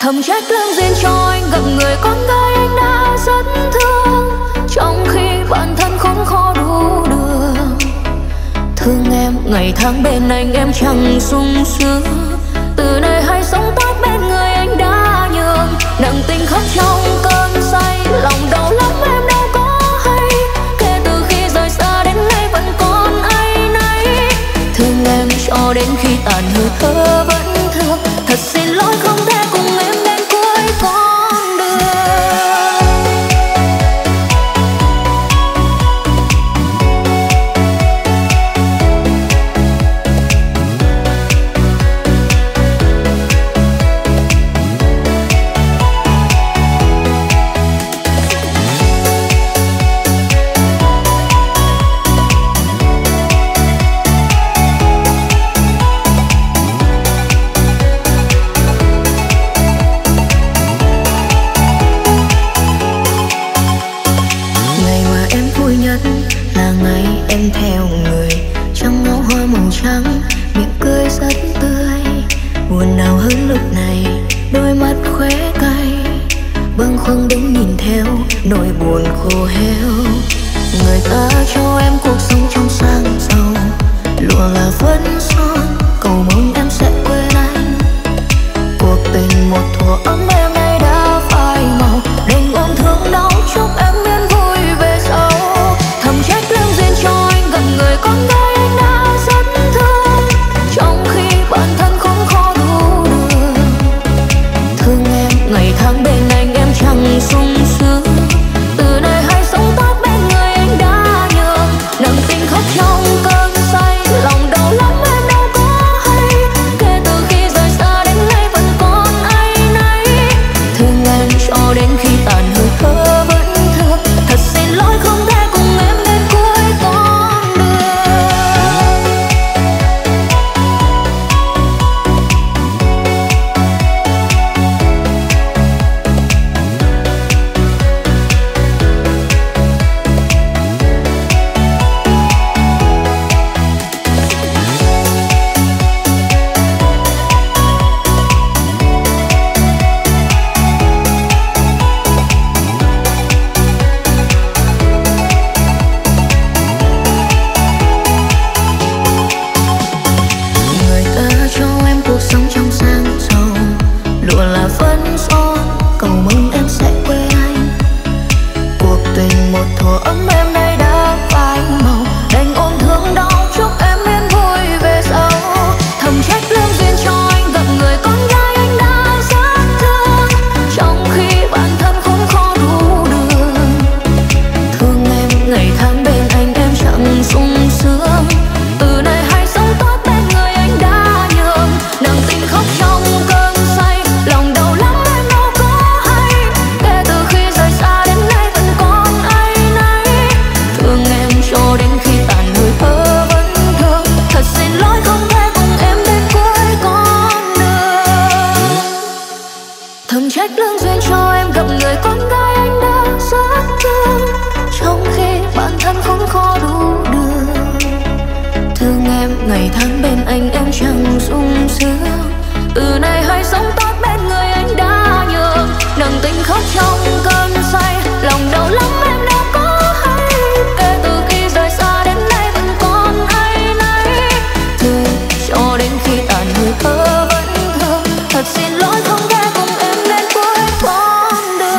Thầm trách lương duyên cho anh gặp người con gái anh đã rất thương, trong khi bản thân khốn khó đủ đường. Thương em ngày tháng bên anh em chẳng sung sướng, từ nay hãy sống tốt bên người anh đã nhường. Nặng tình khóc trong cơn say, lòng đau lắm em đâu có hay, kể từ khi rời xa đến nay vẫn còn áy náy. Thương em cho đến khi tàn hơi thở vẫn thương, thật xin lỗi không thể cùng em đến cuối con đường. Em theo người trong ngõ hoa màu trắng, miệng cười rất tươi. Buồn nào hơn lúc này, đôi mắt khóe cay, bâng khuâng đứng nhìn theo nỗi buồn khô héo. Người ta cho em cuộc sống trong sang giàu, lụa là phấn son, cầu mong em sẽ quên anh. Cuộc tình một thuở ấm em nay đã phai màu, đành ôm thương đau chúc em yên vui về sau. Thầm trách lương duyên cho người con gái anh đã rất thương, trong khi bản thân không khó đủ đường. Thương em ngày tháng bên anh em chẳng sung sướng, từ nay hãy sống tốt bên người anh đã nhường. Nặng tình khóc trong cơn say, lòng đau lắm em đâu có hay, kể từ khi rời xa đến nay vẫn còn áy náy. Thương em cho đến khi tàn hơi thở vẫn thương, thật xin lỗi không thể cùng em đến cuối con. Ngày tháng bên anh em chẳng sung sướng, từ nay hãy sống tốt bên người anh đã nhường. Nặng tình khóc trong cơn say, lòng đau lắm em đâu có hay, kể từ khi rời xa đến nay vẫn còn áy náy. Thương cho đến khi tàn hơi thở vẫn thương, thật xin lỗi không thể cùng em đến cuối con đường.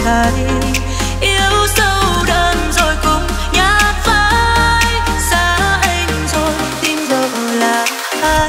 thay. Yêu sâu đậm rồi cũng nhạt phai, xa anh rồi tìm vợ là ai.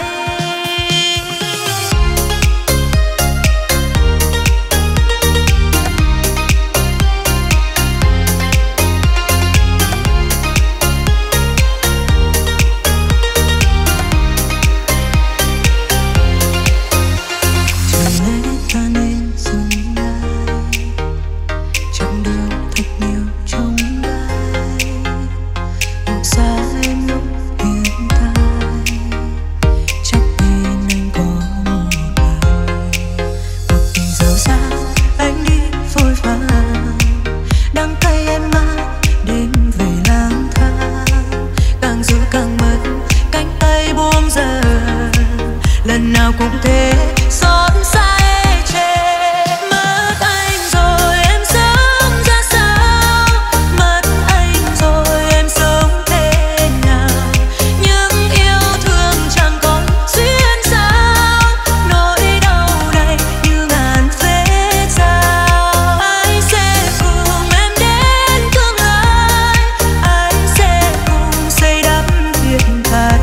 Lần nào cũng thế, xót xa ê chề. Mất anh rồi em sống ra sao, mất anh rồi em sống thế nào. Những yêu thương chẳng còn duyên sao, nỗi đau này như ngàn vết dao. Anh sẽ cùng em đến tương lai, anh sẽ cùng xây đắp thiên thai.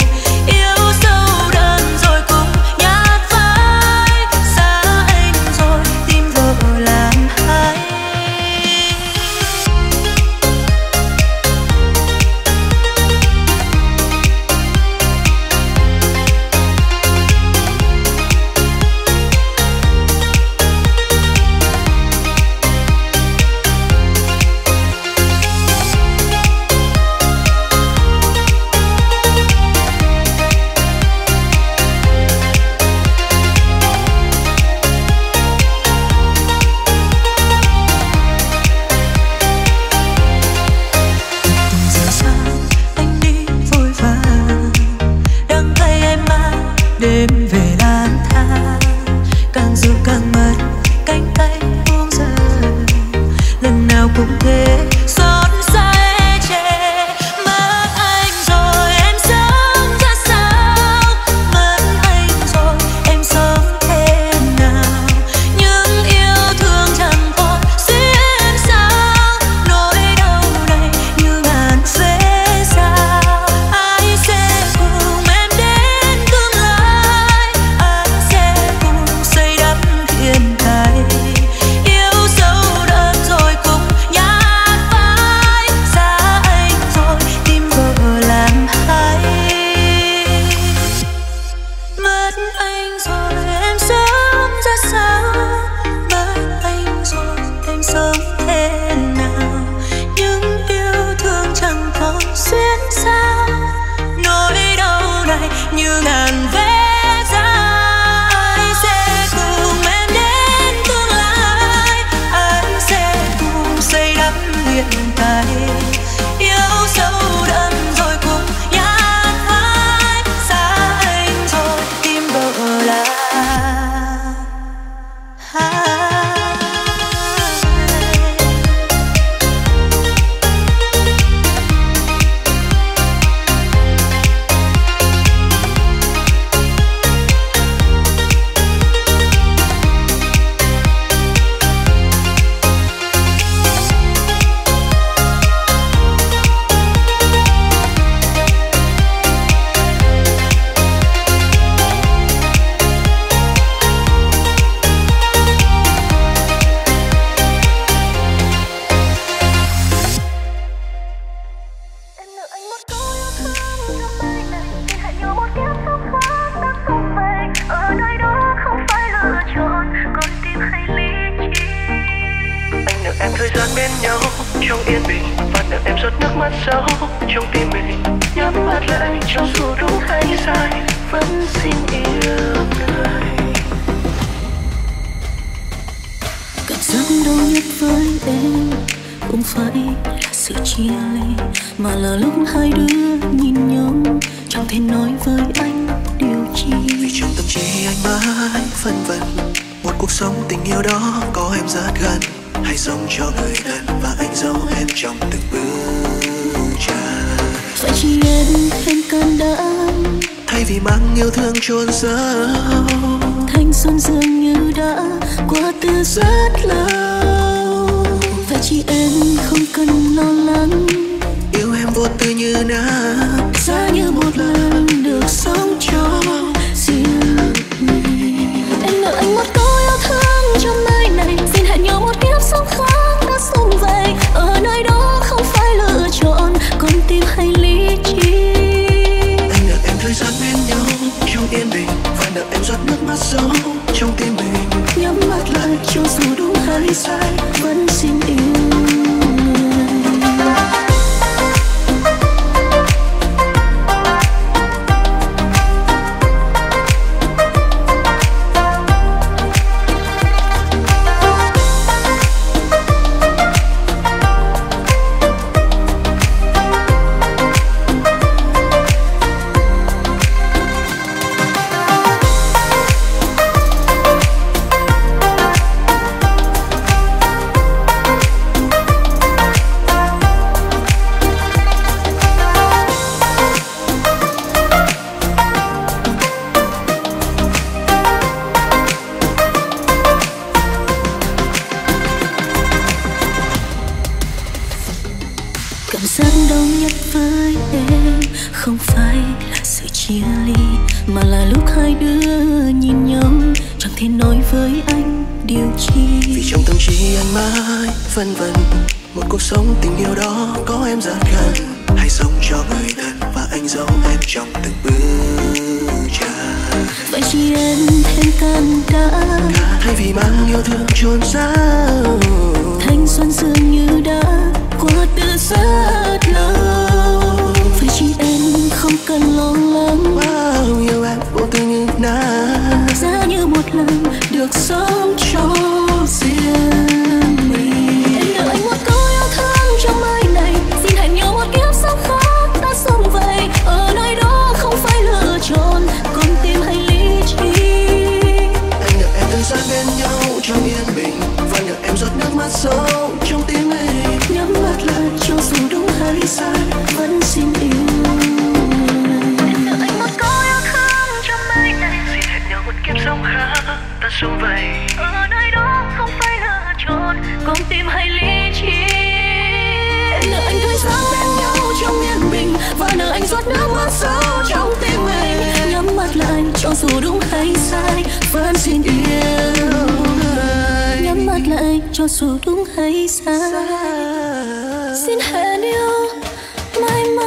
Đêm về lang thang, càng giữ càng mất, cánh tay buông rơi. Lần nào cũng thế, xót xa ê chề. Mất anh rồi em sống ra sao, mất anh rồi em sống thế nào. Những yêu thương chẳng còn duyên sao, nỗi đau này như ngàn vết dao. Ai sẽ cùng em đến tương lai, xây đắp thiên thai. Yêu sâu đậm rồi cũng nhạt phai, xa anh rồi tìm vợ làm hai. Mất anh rồi em sống ra sao, mất anh rồi em sống thế nào. Những yêu thương chẳng còn duyên sao, nỗi đau này như ngàn vết. Hiện tại yêu sâu đậm rồi cũng nhạt phai, xa anh rồi tìm vợ là hai. Em thời gian bên nhau trong yên bình, và nợ em giọt nước mắt sâu trong tim mình. Nhắm mắt lại cho dù đúng hay sai, vẫn xin yêu người. Cảm giác đau nhất với em không phải là sự chia ly, mà là lúc hai đứa nhìn nhau chẳng thể nói với anh điều chi. Vì trong tâm trí anh mãi phân vân, một cuộc sống tình yêu đó có em rất gần, hãy sống cho người thân và anh giấu em trong từng bước chân. Phải chỉ em can đảm, thay vì mang yêu thương chôn giấu. Thanh xuân dường như đã qua từ rất lâu. chỉ em không cần lo lắng. Yêu em vô tư như nắng, giá như một lần được sống cho riêng mình. Em nợ anh một câu yêu thương trong đời này, xin hẹn nhau một kiếp sống khác đã sum vầy. Ở nơi đó không phải lựa chọn, con tim hay lý trí. Anh nợ em thời gian bên nhau trong yên bình, và nợ em giọt nước mắt sâu trong tim mình. Nhắm mắt lại cho dù đúng hay sai, vẫn xin yêu người. Cảm giác đau nhất với em không phải là sự chia ly, mà là lúc hai đứa nhìn nhau chẳng thể nói với anh điều chi. Vì trong tâm trí anh mãi phân vân một cuộc sống tình yêu đó có em rất gần. Hãy sống cho người thân và anh giấu em trong từng bước chân. Vậy chỉ em thêm can đảm, thay vì mang yêu thương chôn sâu. thanh xuân dường như đã qua từ rất lâu. Vậy chỉ em không cần lo lắng. Wow, yêu em vô tư như nắng, giá như một lần được sống cho riêng mình. Em nợ anh một câu yêu thương trong đời này, xin hẹn nhau một kiếp sống khác đã sum vầy. Ở nơi đó không phải lựa chọn, con tim hay lý trí. anh nợ em thời gian bên nhau trong yên bình, và nợ em giọt nước mắt sâu trong tim mình. Nhắm mắt lại cho dù đúng hay sai, vẫn xin yêu người. Em nợ anh một câu yêu thương trong đời này, xin hẹn nhau một kiếp sống khác ta sum vầy. Ở nơi đó không phải lựa chọn, con tim hay lý trí. Em nợ anh thời gian bên nhau trong yên bình, và nợ anh giọt nước mắt sâu trong tim mình. Nhắm mắt lại cho dù đúng hay sai, vẫn xin yêu người. Nhắm mắt lại cho dù đúng hay sai, xin hẹn yêu mãi mãi.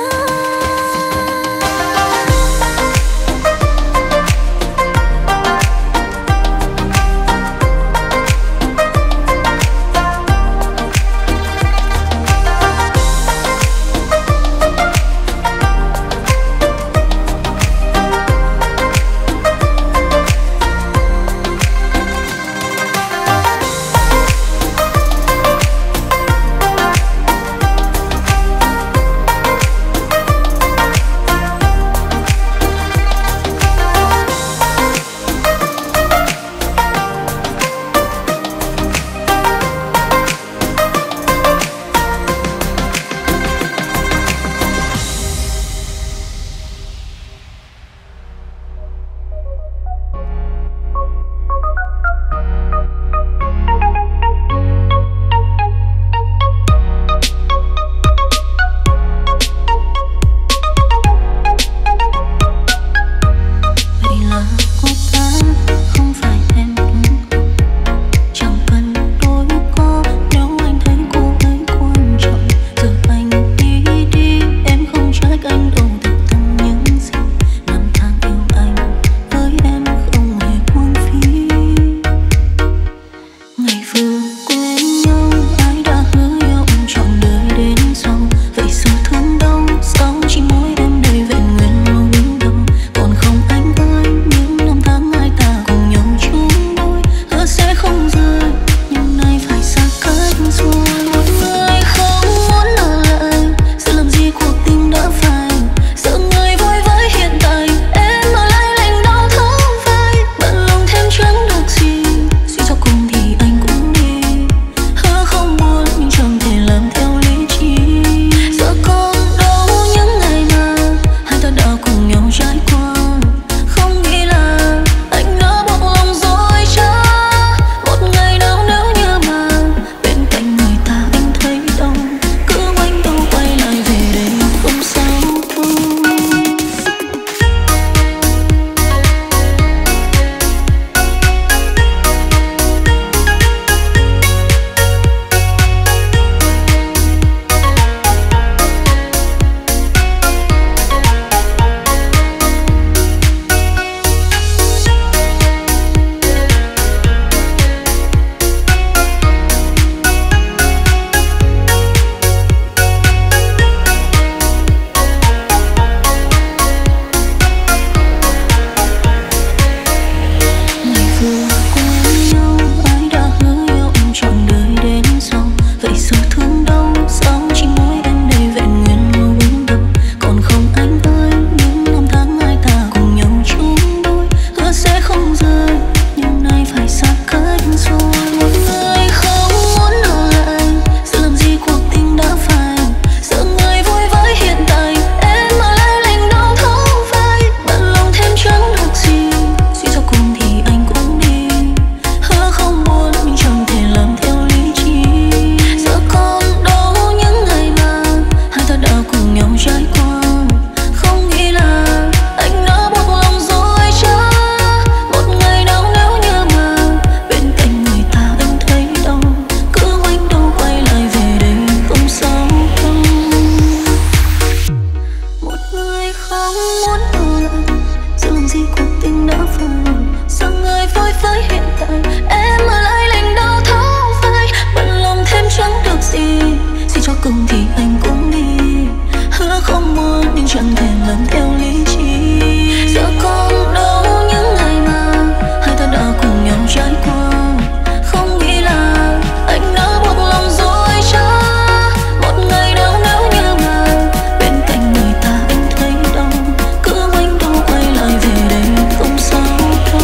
chẳng được gì. Xin cho cùng thì anh cũng đi, hứa không muốn nhưng chẳng thể lần theo lý trí. Giờ còn đâu những ngày mà hai ta đã cùng nhau trải qua. Không nghĩ là anh đã buộc lòng rồi chăng? Một ngày đâu nếu như mà bên cạnh người ta anh thấy đâu, cứ anh đâu quay lại về đây không sao đâu.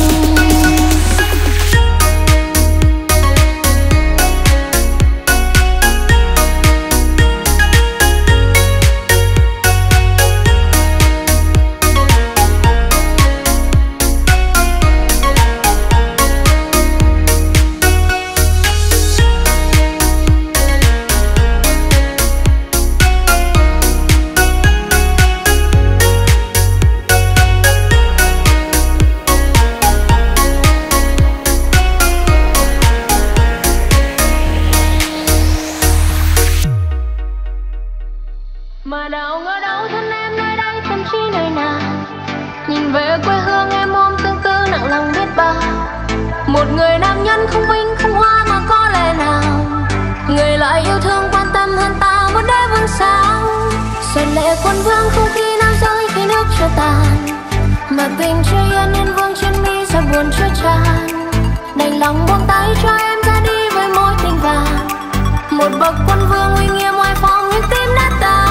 Mà đâu ngờ đâu thân em nơi đây tâm trí nơi nào, nhìn về quê hương em ôm tương tư nặng lòng biết bao. Một người nam nhân không vinh không hoa mà có lẽ nào, người lại yêu thương quan tâm hơn ta một đế vương sao. Xuân lệ quân vương không khi nào rơi khi nước chưa tàn, mà tình chưa yên nên vương trên mi giờ buồn chưa tràn. Đành lòng buông tay cho em ra đi với mối tình vàng, một bậc quân vương uy nghiêm oai phong nhưng tim nát tan.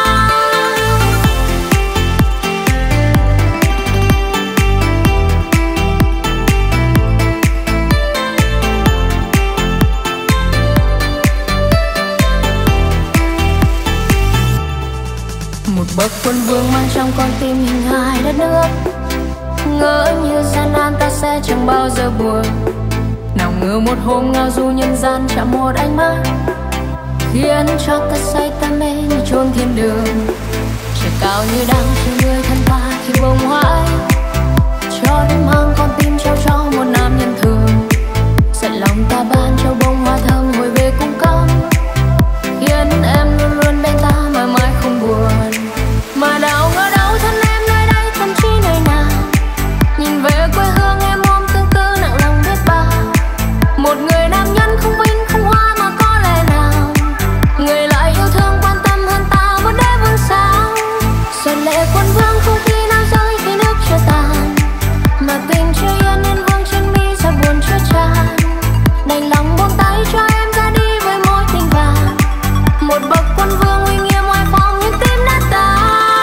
Một bậc quân vương mang trong con tim hình hài đất nước, ngỡ như gian nan ta sẽ chẳng bao giờ buồn. Nào ngờ một hôm ngao du nhân gian chạm một ánh mắt, khiến cho ta say ta mê như chốn thiên đường. Trời cao như đang chờ người thân ta khi bông hoa ấy, cho đến mang con tim trao cho một nam nhân thường. Giận lòng ta ban cho bông hoa thơm hồi về cung cấp, khiến em luôn luôn bên ta mãi mãi không buồn. Mà đâu ngờ đâu thân em nơi đây tâm trí nơi nào, nhìn về quê hương em ôm tương tư nặng lòng biết bao. Một người nam nhân không vinh không hoa mà có lẽ nào, người lại yêu thương quan tâm hơn ta một đế vương sao. Xuân lệ quân vương không khi nào rơi khi nước chưa tàn, mà tình chưa yên nên vương trên mi giờ buồn chưa tràn. Đành lòng buông tay cho em ra đi với mối tình vàng, một bậc quân vương uy nghiêm oai phong nhưng tim nát tan.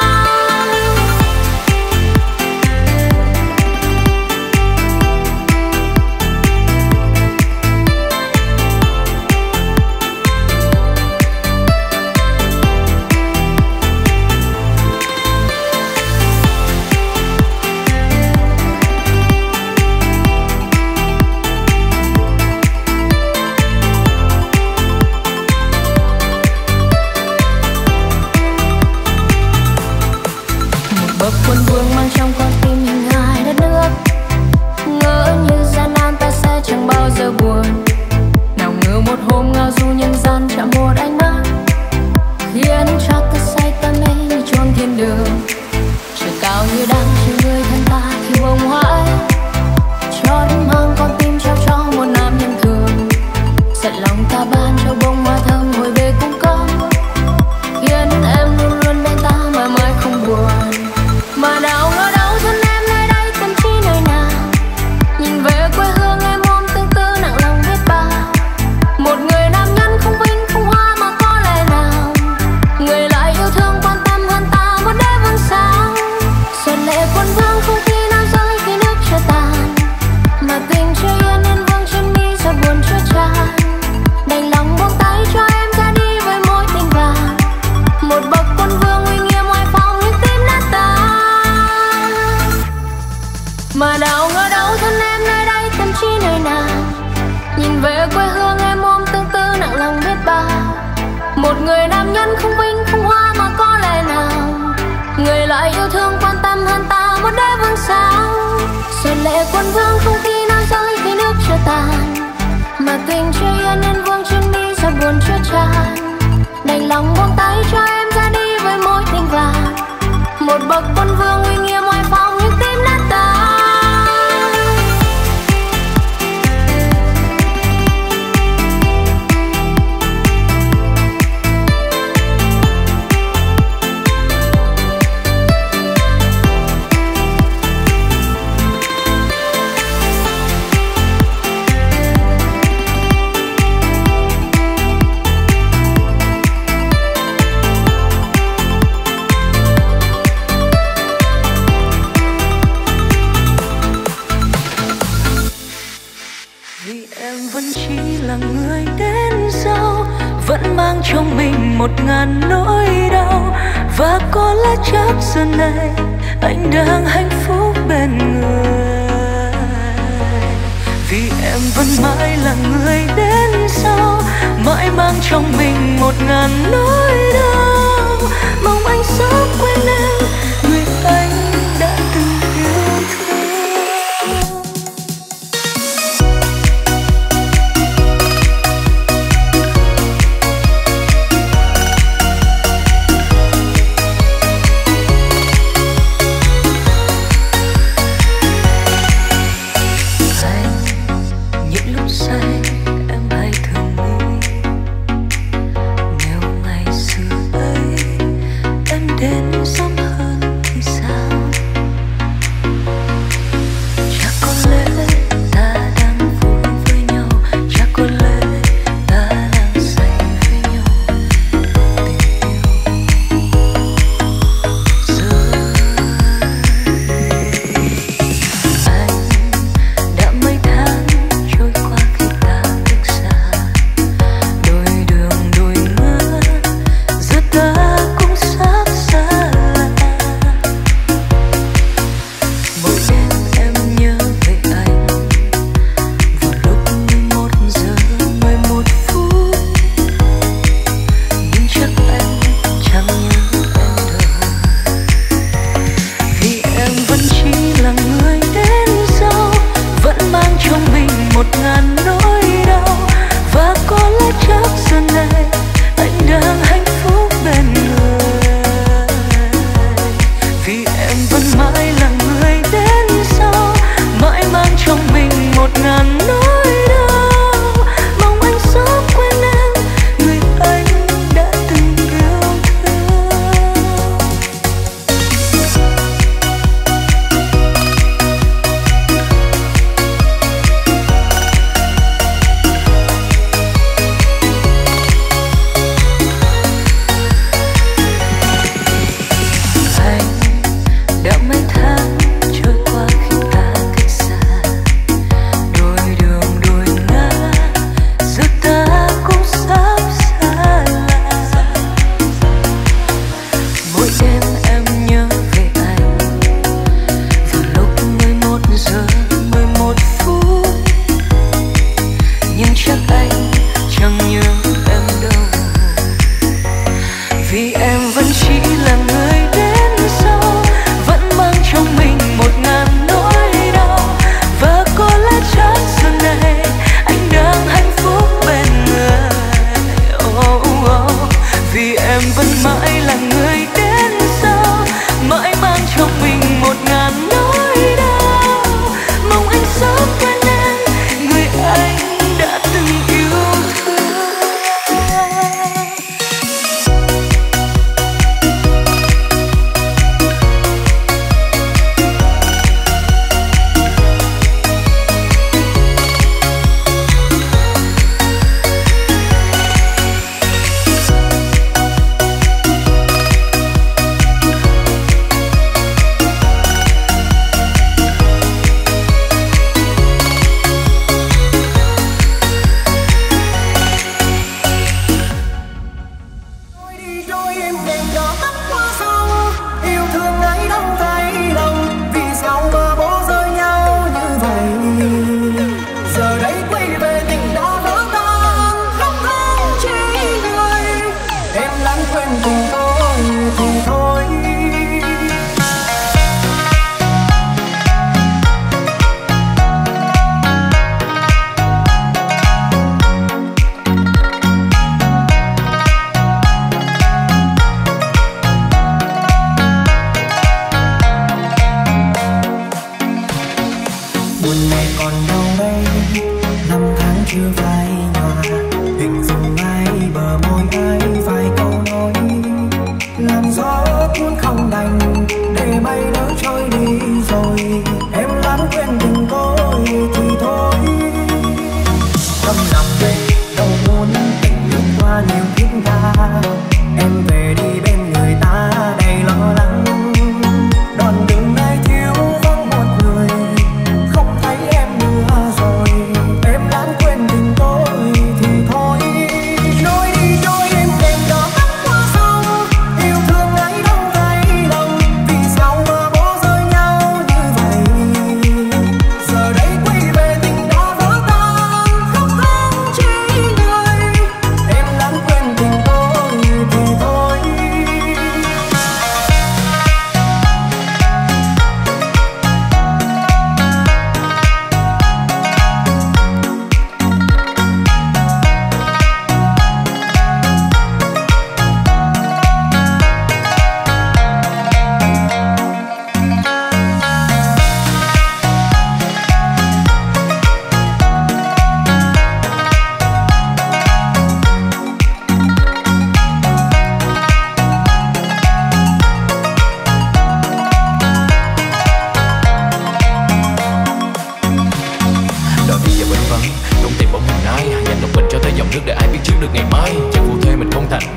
Bậc quân vương mang trong con tim hình hài đất nước, ngỡ như gian nan ta sẽ chẳng bao giờ buồn. Nào ngờ một hôm ngao du nhân gian chạm một ánh mắt, khiến cho ta say ta mê như chốn thiên đường. Trời cao như đang chờ người thân ta khi bông hoa ấy, cho đến mang con tim trao cho một nam nhân thường. Giận lòng ta ban cho bông hoa thơm hồi về cung cấp, khiến em luôn luôn bên ta mãi mãi không buồn. Mà đâu ngờ đâu thân em nơi đây tâm trí nơi nào, nhìn về quê hương em ôm tương tư nặng lòng biết bao. Một người nam nhân không vinh không hoa mà có lẽ nào, người lại yêu thương quan tâm hơn ta một đế vương sao. Xuân lệ quân vương không khi nào rơi khi nước chưa tàn, mà tình chưa yên nên vương trên mi giờ buồn chưa tràn. Đành lòng buông tay cho em ra đi với mối tình vàng, một bậc quân vương uy nghiêm oai phong nhưng tim nát tan. Mà đâu ngờ đâu thân em nơi đây tâm trí nơi nào, nhìn về quê hương em ôm tương tư nặng lòng biết bao. Một người nam nhân không vinh không hoa mà có lẽ nào, người lại yêu thương quan tâm hơn ta một đế vương sao. Xuân lệ quân vương không khi nào rơi khi nước chưa tàn, mà tình chưa yên nên vương trên mi giờ buồn chưa tràn. Đành lòng buông tay cho em ra đi với mối tình vàng, một bậc quân vương uy nghiêm oai phong nhưng tim nát tan. vẫn mang trong mình 1000 nỗi đau. Và có lẽ chắc giờ này anh đang hạnh phúc bên người, vì em vẫn mãi là người đến sau, mãi mang trong mình 1000 nỗi đau. Mong anh sớm quên em, người anh đã từng yêu thương.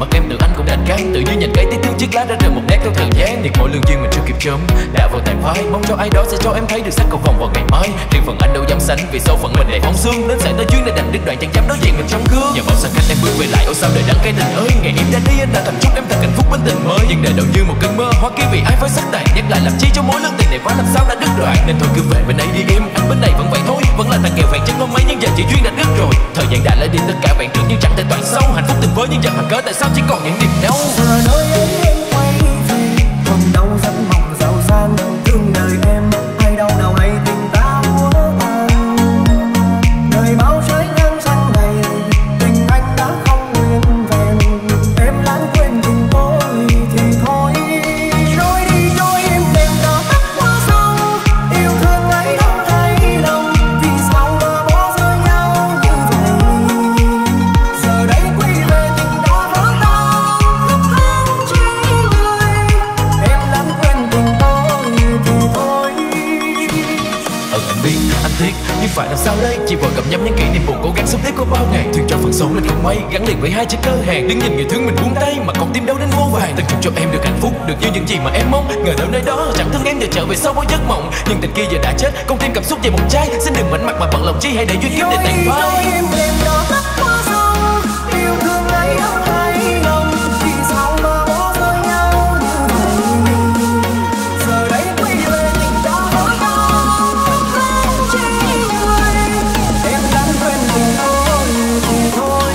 mặt em từ anh cũng đành cán. Tự nhiên nhìn cây tí thương chiếc lá đã rơi một nét theo thời gian. Thiệt mỗi lương duyên mình chưa kịp chấm đã vào tàn phai. Mong cho ai đó sẽ cho em thấy được sắc cầu vồng vào ngày mai. Riêng phần anh đâu dám sánh vì sau phận mình đầy phong xương. Đến sẽ tới duyên nên đành đứt đoạn chẳng dám đối diện mình trong gương. Nhờ bao xa cách em bước về lại ôi sao đời đắng cái tình ơi. Ngày em đã đi anh đã thành chúc em thật hạnh phúc bên tình mới. Nhưng đời đâu như một cơn mơ hoa kia vì ai phải sắc tàn. Nhắc lại làm chi cho mối lương tình này quá làm sao đã đứt đoạn. Nên thôi cứ về bên ấy đi em, anh bên này vẫn vậy thôi. Vẫn là thằng nghèo vàng chân có mấy nhưng giờ chỉ duyên đã đứt rồi. Thời gian đã lấy đi tất cả vẹn trước nhưng chẳng thể toàn sâu. Hạnh phúc tình với nhưng giờ hàng cớ tại sao chỉ còn những niềm đau. Giờ nơi em quay về còn đâu rất mong giàu sang thương đời em hay đâu nào hay tình ta úa tàn. Đời bao trái ngang sang này tình anh đã không nguyên vẹn. Em lãng quên tình tôi thì thôi. Trôi đi trôi em đêm đã tắt qua sông. Yêu thương ấy đâu thấy lòng. Vì sao mà bỏ rơi nhau như vậy. Giờ đây quay về tình đã vỡ tan. Khóc than chi người. Em lãng quên tình tôi thì thôi. Anh biết, anh tiếc, nhưng phải làm sao đây? Chỉ vội cầm nhắm những kỷ niệm buồn cố gắng sống tiếp có bao ngày. Thương cho phần sống lên không may, gắn liền với hai chữ cơ hàng. Đứng nhìn người thương mình buông tay mà còn tim đau đến vô vàn. Từng chúc cho em được hạnh phúc, được như những gì mà em mong. Ngờ đâu nơi đó chẳng thương em giờ trở về sau bao giấc mộng. Nhưng tình kia giờ đã chết, con tim cảm xúc về một chai. Xin đừng mảnh mặt mà bận lòng chi hãy để duyên kiếp để tàn phai. Trôi em đêm đã tắt qua sông. Yêu thương ấy đâu thấy lòng. Vì sao mà bỏ rơi nhau như vậy. Giờ đây quay về tình đã vỡ tan. Khóc than chi người. Em lãng quên tình tôi thì thôi.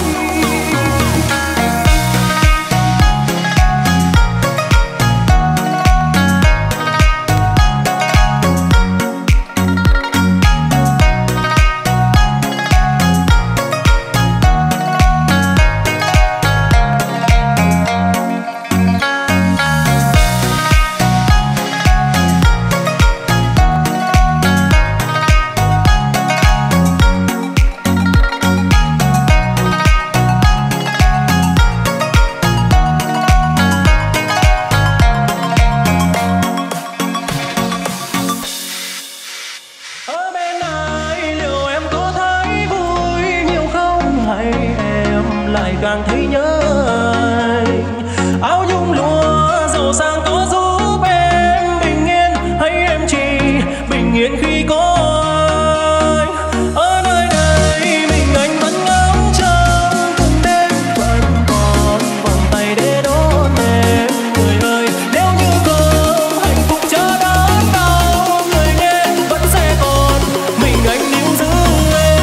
Ở bên ai liệu em có thấy vui nhiều không, hay em lại càng thấy nhớ anh. Áo nhung lụa giàu sang có giúp em bình yên, hay em chỉ bình yên khi có anh. Ở nơi đây mình anh vẫn ngóng trông từng đêm, vẫn còn vòng tay để đón em. Người ơi nếu như không hạnh phúc chờ đón đâu, người nên vẫn sẽ còn mình anh níu giữ em.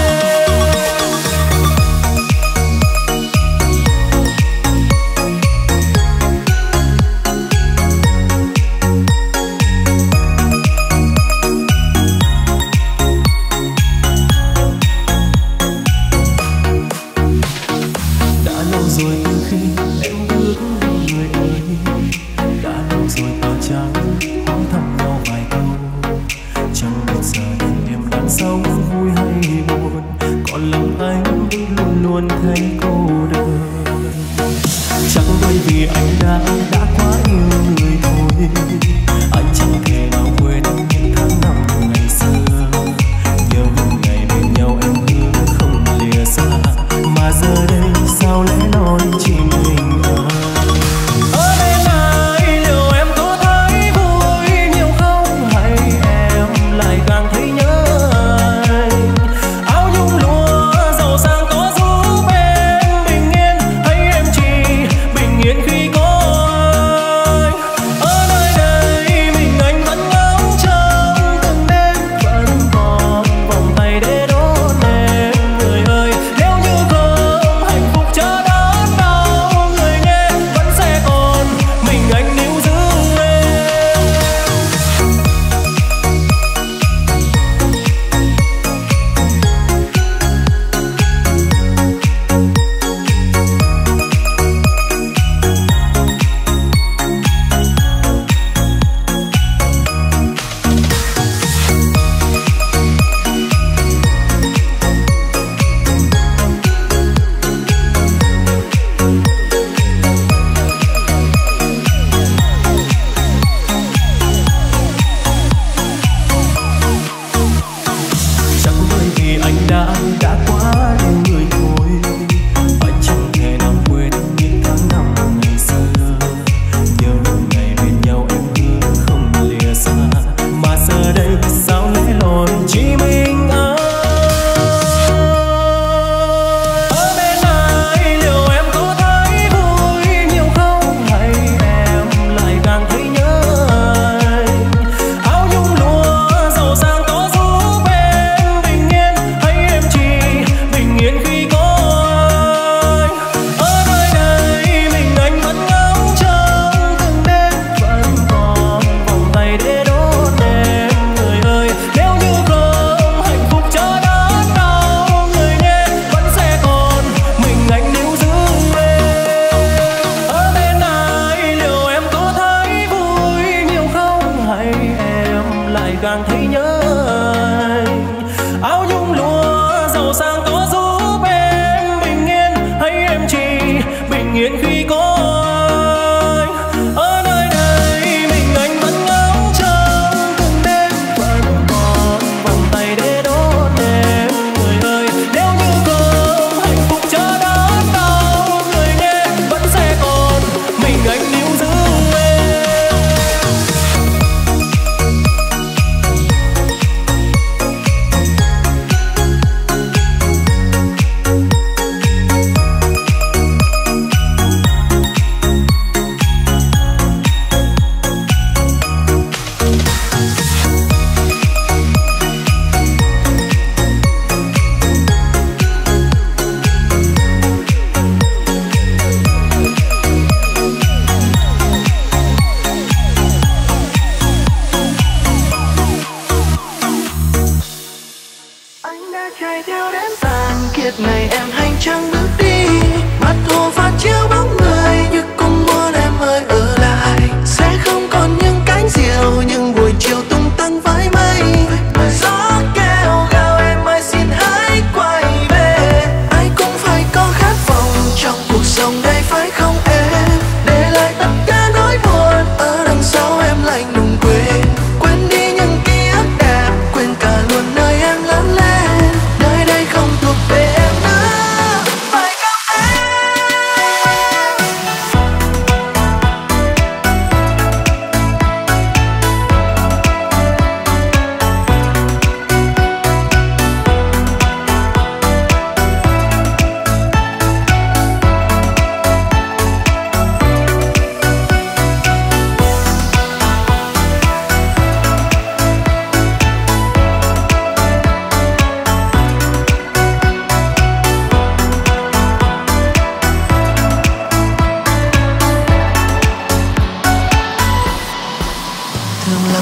Đã lâu rồi từ khi em bước người ơi. Đã lâu rồi ta chẳng hỏi thăm nhau vài câu. Chẳng biết giờ đây em đang sống vui hay buồn. Còn lòng anh luôn luôn thấy cô đơn. Chẳng bởi vì anh đã quá yêu người thôi. Anh chẳng thể nào quên những tháng năm ngày xưa. Nhớ những ngày bên nhau em hứa không lìa xa. Mà giờ đây sao lẽ loi chỉ mình anh. Ở bên ai liệu em có thấy vui nhiều không, hay em lại càng thấy nhớ anh. Áo nhung lụa giàu sang có giúp em bình yên, hay em chỉ bình yên khi có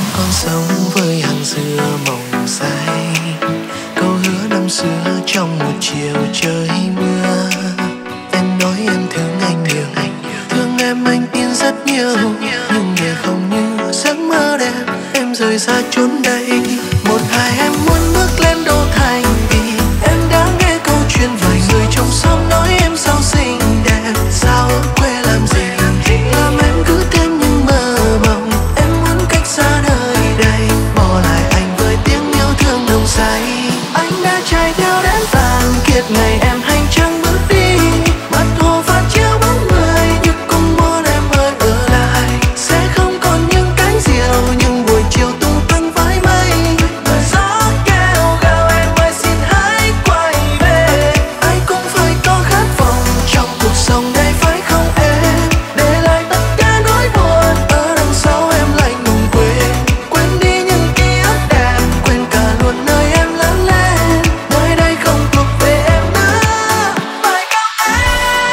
con sống với hàng dừa mộng say, câu hứa năm xưa trong một chiều trời mưa. Em nói em thương anh nhiều, thương em anh tin rất nhiều, nhưng để không như giấc mơ đẹp em rời xa chốn đây. Một hai em muốn bước lên đô thành, vì em đã nghe câu chuyện vài người trong xóm nói em sao xinh đẹp, sao ở quê làm gì làm em cứ thêm những mơ mộng. Em muốn cách xa nơi đây, bỏ lại anh với tiếng yêu thương nồng say. Anh đã chạy theo đến tàn kiệt ngày em hành trang bước đi, mặt hồ phản chiếu bóng người như cũng muốn em ơi ở lại. Sẽ không còn những cánh diều, những buổi chiều tung tăng với mây. Gió kêu gào em ơi xin hãy quay về, ai cũng phải có khát vọng trong cuộc sống này phải không em? Để lại tất cả nỗi buồn ở đằng sau em lạnh lùng quên, quên đi những ký ức đẹp, quên cả luôn nơi em lớn lên. Nơi đây không thuộc về em nữa, phải không em?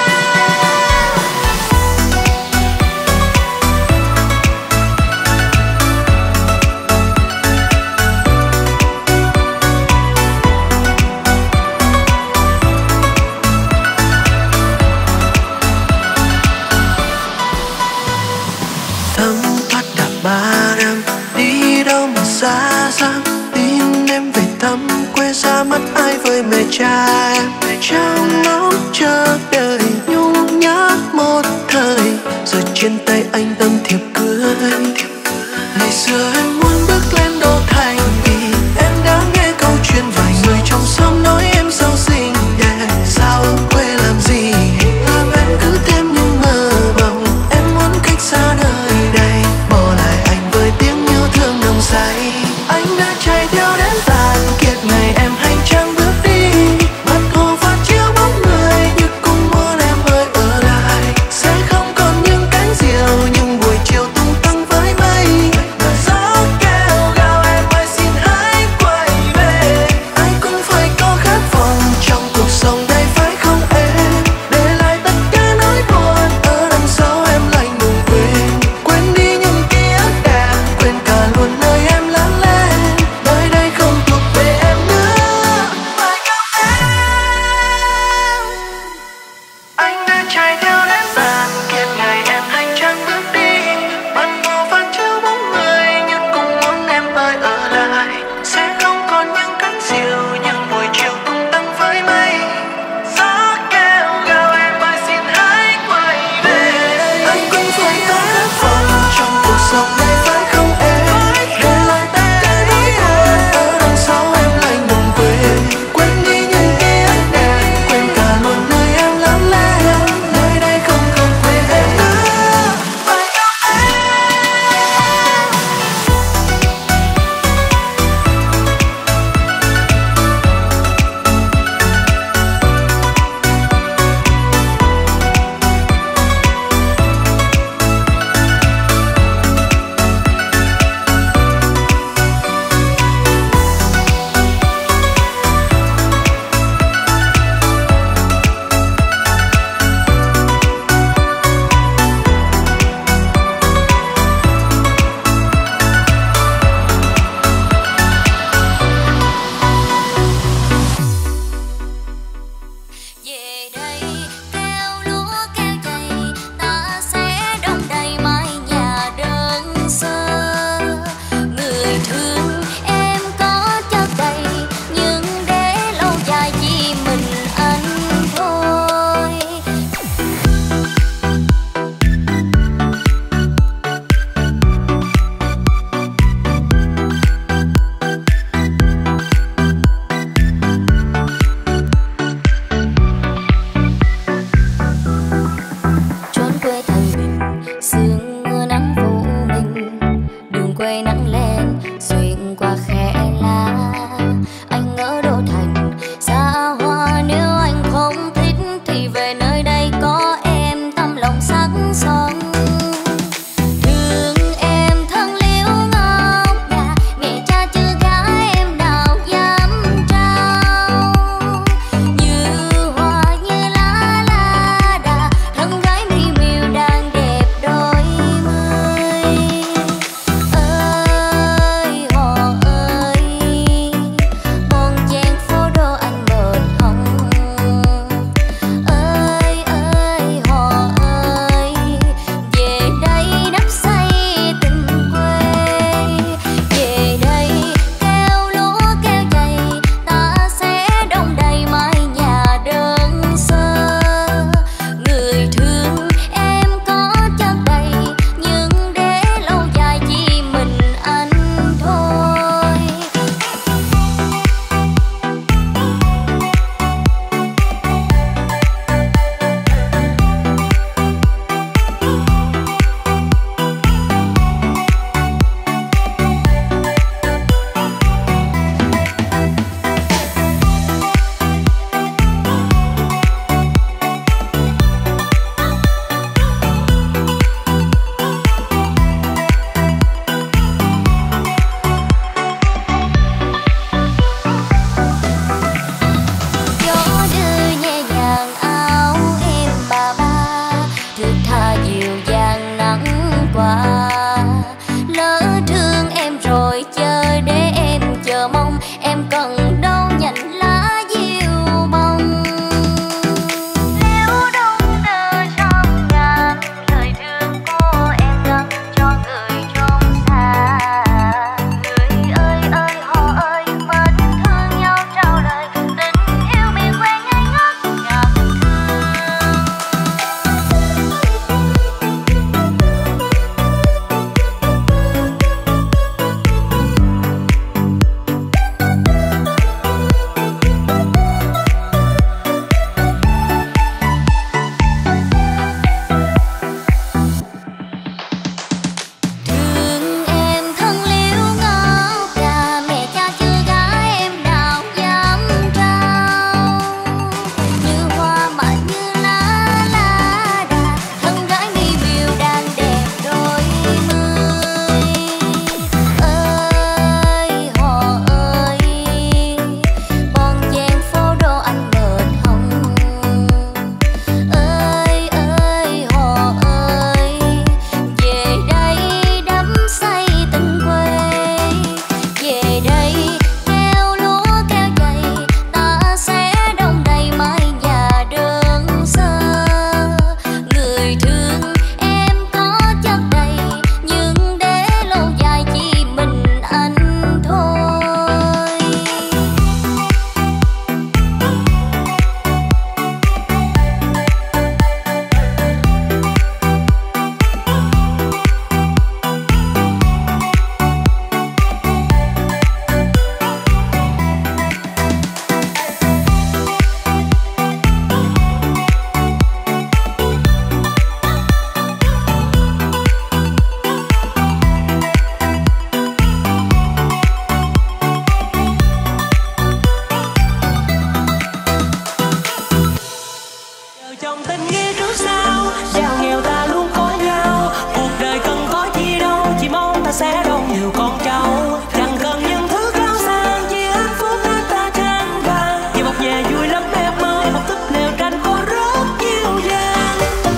Thấm thoát đã 3 năm, đi đâu mà xa xăm, tin em về thăm quê xa mất ai với mẹ cha em. Trong ngóng chờ đợi nhung nhớ một thời, rồi trên tay anh tấm thiệp cưới. Ngày xưa em muốn bước lên đô thành, vì em đã nghe câu chuyện vài người trong xóm nói em sao xinh đẹp, sao ở quê làm gì làm em cứ thêm những mơ mộng. Em muốn cách xa nơi đây, bỏ lại anh với tiếng yêu thương nồng say. Anh đã chạy theo đến tàn kiệt ngày em hành trang bước đi, mặt hồ phản chiếu bóng người như cũng muốn em ơi ở lại. Sẽ không còn những cánh diều, những buổi chiều tung tăng với mây. Gió kêu gào em ơi xin hãy quay về, ai cũng phải có khát vọng trong cuộc sống đây phải không em? Để lại tất cả nỗi buồn ở đằng sau em lạnh lùng quên, quên đi những ký ức đẹp, quên cả luôn nơi em lớn lên. Nơi đây không thuộc về em nữa, phải không em? Anh đã chạy theo đến tàn kiệt ngày em hành trang bước đi, mặt hồ phản chiếu bóng người nhưng cũng muốn em ơi ở lại. Sẽ không còn những cánh diều, những buổi chiều tung tăng với mây. Gió kêu gào em ơi xin hãy quay về, anh cũng phải có khát vọng trong cuộc sống này phải không em? Để lại tất cả nỗi buồn ở đằng sau em lạnh lùng quên, quên đi những ký ức đẹp, quên cả luôn nơi em lớn lên. Nơi đây không thuộc về em nữa, phải không em? Về đây kêu lúa kêu chày, ta sẽ đong đầy mái nhà đơn sơ. Người thương em có chất đầy, nhưng để lâu dài chỉ mình anh thôi. Chốn quê thành bình, sương mưa nắng vô mình, đường quê nắng lên xuyên qua khe lá. Anh ở đô thành xa hoa, nếu anh không thích thì về nơi đây có em tâm lòng sắc son. Thương em thân liễu ngọc ngà, mẹ cha chưa gái em nào dám trao. Như hoa như lá la đà, thân gái mi miều đang đẹp đôi mươi. qua. Lỡ thương em rồi chờ để em chờ mong, em cần đâu nhận lá diêu bông. Nếu đông đưa trong ngàn lời thương của em gắn cho người trong xa. Người ơi ơi họ ơi vẫn thương nhau trao lời, tình yêu miền quê ngây ngất ngàn thương. Thương em thân liễu ngõ cả, mẹ cha chưa gả em nào dám trao. Như hoa mà như lá lá đà, thân gái mi miều đang đẹp đôi mươi. Ơi họ ơi, bon chen phố đô anh mệt hồng. Ơi ơi họ ơi, về đây đắm say tình quê. Về đây keo lúa keo dày, ta sẽ đông đầy mái nhà đơn sơ. Người thương em có chất đầy, nhưng để lâu dài chỉ mình anh thôi. Trong tình nghĩa trước sau, giàu nghèo ta luôn có nhau. Cuộc đời cần có chi đâu, chỉ mong ta sẽ đón nhiều con cháu. Chẳng cần những thứ cao sang, chỉ hạnh phúc nơi ta trên vàng. Vì một nhà vui lắm em ơi, một túp lều tranh có rất nhiều gian.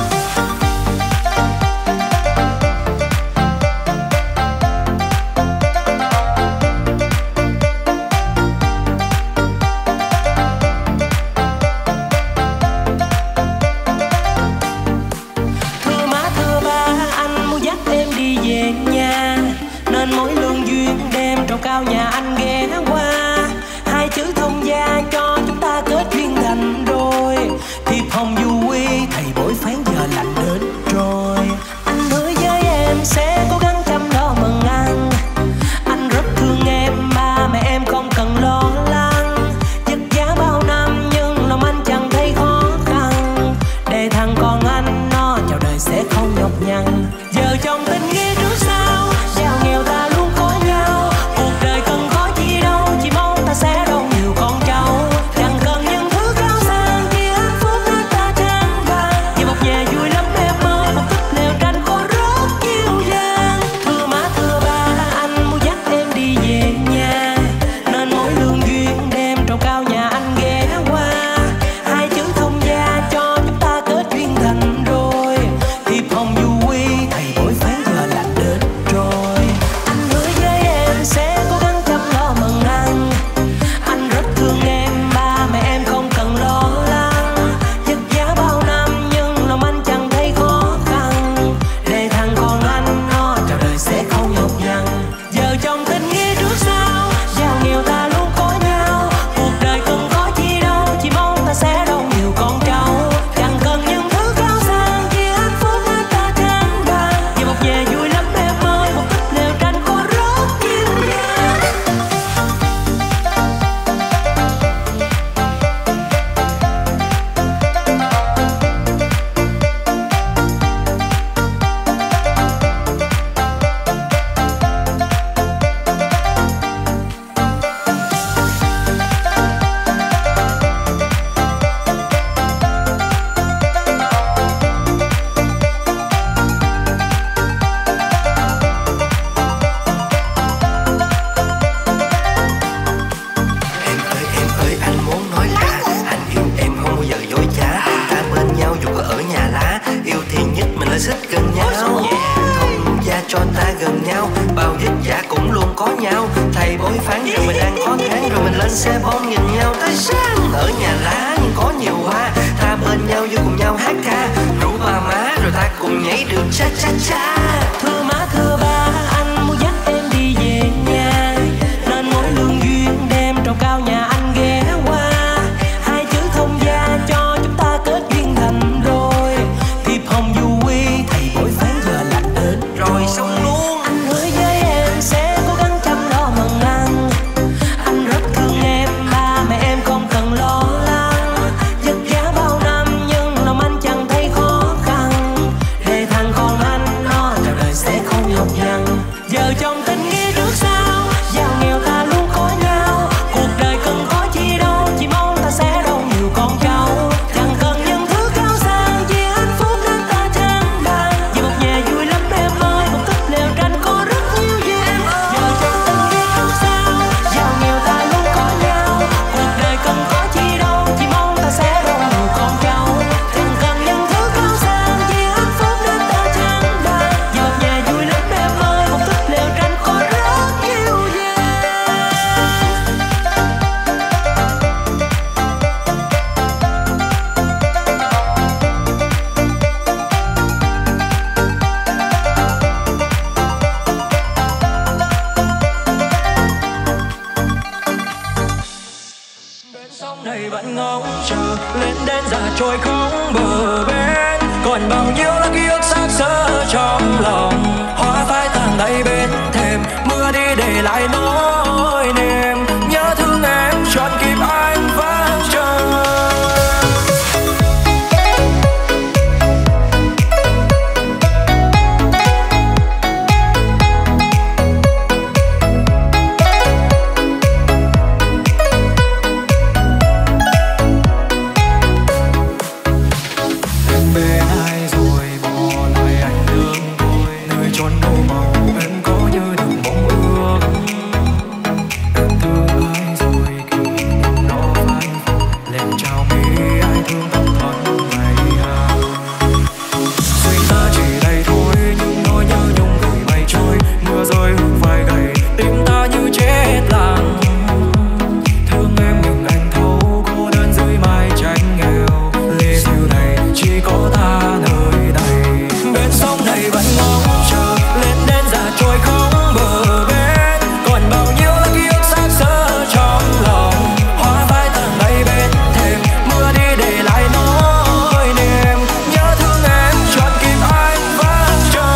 Thưa má thưa ba, anh muốn dắt em đi về nhà, nên mỗi lương duyên đêm trầu cao nhà anh ghé qua. Hai chữ thông gia cho chúng ta kết duyên thành đôi. Thiệp hồng du quy thầy bói phán giờ lạnh đến rồi. Anh hứa với em sẽ cố gắng chăm lo mừng anh. Anh rất thương em, ba mẹ em không cần lo lắng. Vất vả bao năm nhưng lòng anh chẳng thấy khó khăn. Để thằng con anh nó chào đời sẽ không nhọc nhằn. Giờ trong tình nghĩa trước sau, giàu nghèo ta luôn có nhau. Cuộc đời cần có chi đâu, chỉ mong ta sẽ đón nhiều con cháu. Chẳng cần những thứ cao sang, chỉ hạnh phúc nơi ta trên vàng. Vì một nhà vui lắm em ơi, một túp lều tranh có rất nhiều gian. Thưa má thưa ba, anh muốn dắt em đi về nhà, nên mỗi lương duyên đêm trầu cao nhà anh ghé qua. Hai chữ thông gia cho chúng ta kết duyên thành đôi. Thiệp hồng du quy thầy bói phán giờ lạnh đến rồi. Anh hứa với em sẽ cố gắng chăm lo mừng anh. Anh rất thương em, ba mẹ em không cần lo lắng. Vất vả bao năm nhưng lòng anh chẳng thấy khó khăn. Để thằng con anh nó chào đời sẽ không nhọc nhằn. Giờ trong tình nghĩa trước sau, giàu nghèo ta luôn có nhau. Cuộc đời cần có chi đâu, chỉ mong ta sẽ đón nhiều con cháu. Chẳng cần những thứ cao sang, chỉ hạnh phúc nơi ta trên vàng. Vì một nhà vui lắm em ơi, một túp lều tranh có rất nhiều gian. Em ơi anh muốn nói là anh yêu em không bao giờ dối trá. Ta bên nhau dù có ở nhà lá, yêu thì nhất mình là xích gần nhau. Không gần nhau, bao vất vả cũng luôn có nhau. Thầy bói phán rồi mình ăn có tháng, rồi mình lên xe bom nhìn nhau tới sáng. Ở nhà lá có nhiều hoa, tha bên nhau vui cùng nhau hát ca, rủ ba má rồi ta cùng nhảy đường cha cha cha. Thưa má thưa ba, anh muốn dắt em đi về nhà, nên mỗi lương duyên đêm trầu cao nhà anh ghé qua. Hai chữ thông gia cho chúng ta kết duyên thành đôi, thiệp hồng du quy thầy bói phán giờ lạnh đến rồi xong luôn. Anh hứa với em sẽ cố gắng chăm lo mần ăn, anh rất thương em, ba mẹ em không cần lo lắng. Vất vả bao năm nhưng lòng anh chẳng thấy khó khăn, để thằng con anh nó trọn đời sẽ không nhọc nhằn. Giờ trong tình nghĩa trước sau, giàu nghèo ta luôn có nhau, cuộc đời cần có chi đâu, chỉ mong ta sẽ đâu nhiều con cháu. Chẳng cần những thứ cao sang, chỉ hạnh phúc nên ta trang bàn. Về một nhà vui lắm em ơi, một túp lều tranh có rất nhiều duyên. Giờ trong tình nghĩa trước sau, giàu nghèo ta luôn có nhau, cuộc đời cần có chi đâu, chỉ mong ta sẽ đâu nhiều con cháu. Chẳng cần những thứ cao sang, chỉ hạnh phúc nên ta trang bàn. Về một nhà vui lắm em ơi, một túp lều tranh có rất nhiều duyên. Bên sông này vẫn ngóng chờ lên đến già trôi không bờ bên, còn bao nhiêu là ký ức xác xơ trong lòng. Hoa phai tàn đầy bên thềm, mưa đi để lại nỗi niềm nhớ thương em trọn kịp anh vắng chờ. Em bên ai rồi bỏ lại anh đơn côi, nơi chốn đâu màu em có như đường mong ước. Em thương ai rồi kỷ niệm đó phai phai, lên trao mi ai thương tâm thân ngày nào. Suy ta chỉ đây thôi nhưng nỗi nhớ nhung gửi mây trôi, mưa rơi hương vai gầy tim ta như chết lặng. Thương em nhưng anh thấu cô đơn dưới mái tranh nghèo, ly rượu này chỉ có ta nơi này. Bên sông này vẫn ngóng chờ lên đến già trôi không bờ bên, còn bao nhiêu là ký ức xác xơ trong lòng. Hoa phai tàn đầy bên thềm, mưa đi để lại nỗi niềm nhớ thương em trọn kịp anh vắng chờ.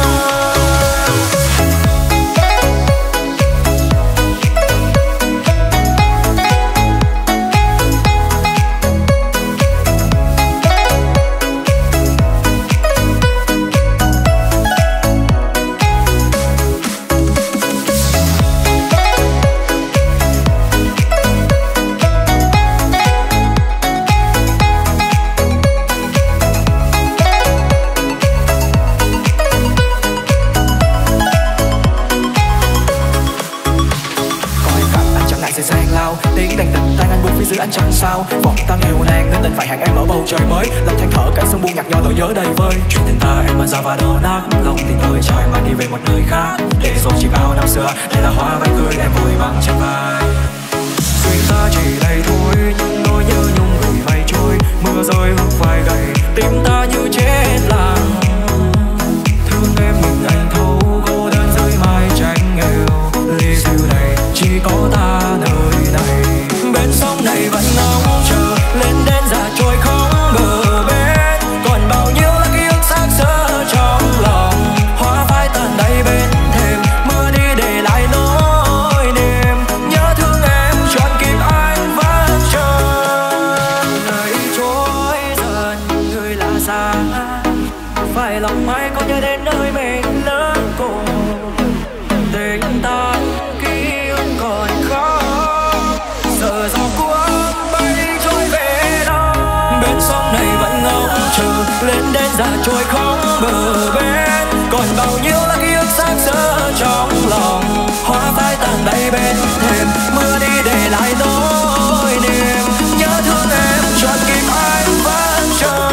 Coi cạnh anh chẳng ngại sẽ sang lao, tiếng đàn tình tan anh buông phía dưới anh chẳng sao. Vòng ta nghèo nàn nên tình phải hẹn em ở bầu trời mới, lòng than thở cả sông buông nhạt nhòa nỗi nhớ đầy vơi. Chuyện tình ta em mà ra và đổ nát, lòng tình tôi trải mà đi về một nơi khác, để rồi chiếc áo năm xưa đây là hoa váy cưới em vội bằng trên vai. Suy ta chỉ đây thôi nhưng nỗi nhớ nhung gửi mây trôi, mưa rơi hương vai gầy tim ta như chết lặng. Thương em nhưng anh thấu cô đơn dưới mái tranh nghèo, ly rượu này chỉ có ta nơi này. Bên sông này vẫn ngóng chờ lên đến già trôi không bờ bên, còn bao nhiêu là ký ức xác xơ trong lòng. Hoa phai tàn đầy bên thềm, mưa đi để lại nỗi niềm nhớ thương em trọn kịp anh vắng chờ. Ngày trôi dần người là xa, phải lòng ai có nhớ đến nơi mình lớn cùng. Tình ta ký ức còn khó, giờ gió cuốn bay trôi về đâu. Bên sông này vẫn ngóng chờ lên đến già trôi không bờ bên, còn bao nhiêu là ký ức xác xơ trong lòng. Hoa phai tàn đầy bên thềm, mưa đi để lại nỗi niềm nhớ thương em trọn kịp anh vắng chờ.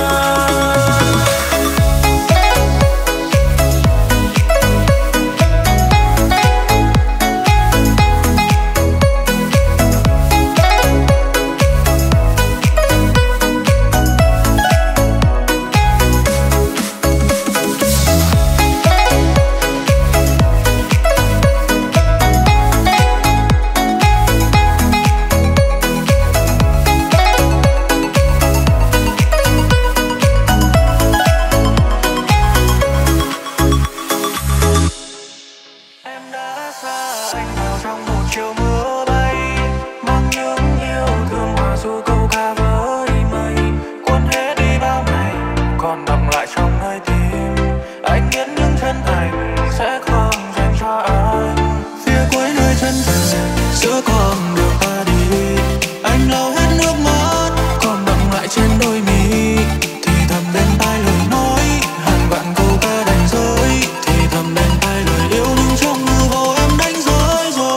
sẽ không dành cho anh. Phía cuối nơi chân trời giữa con đường ta đi, anh lau hết nước mắt còn đọng lại trên đôi mi, thì thầm bên tai lời nói hàng vạn câu ca đành rơi, thì thầm bên tai lời yêu nhưng trong mơ vô em đánh rơi rồi.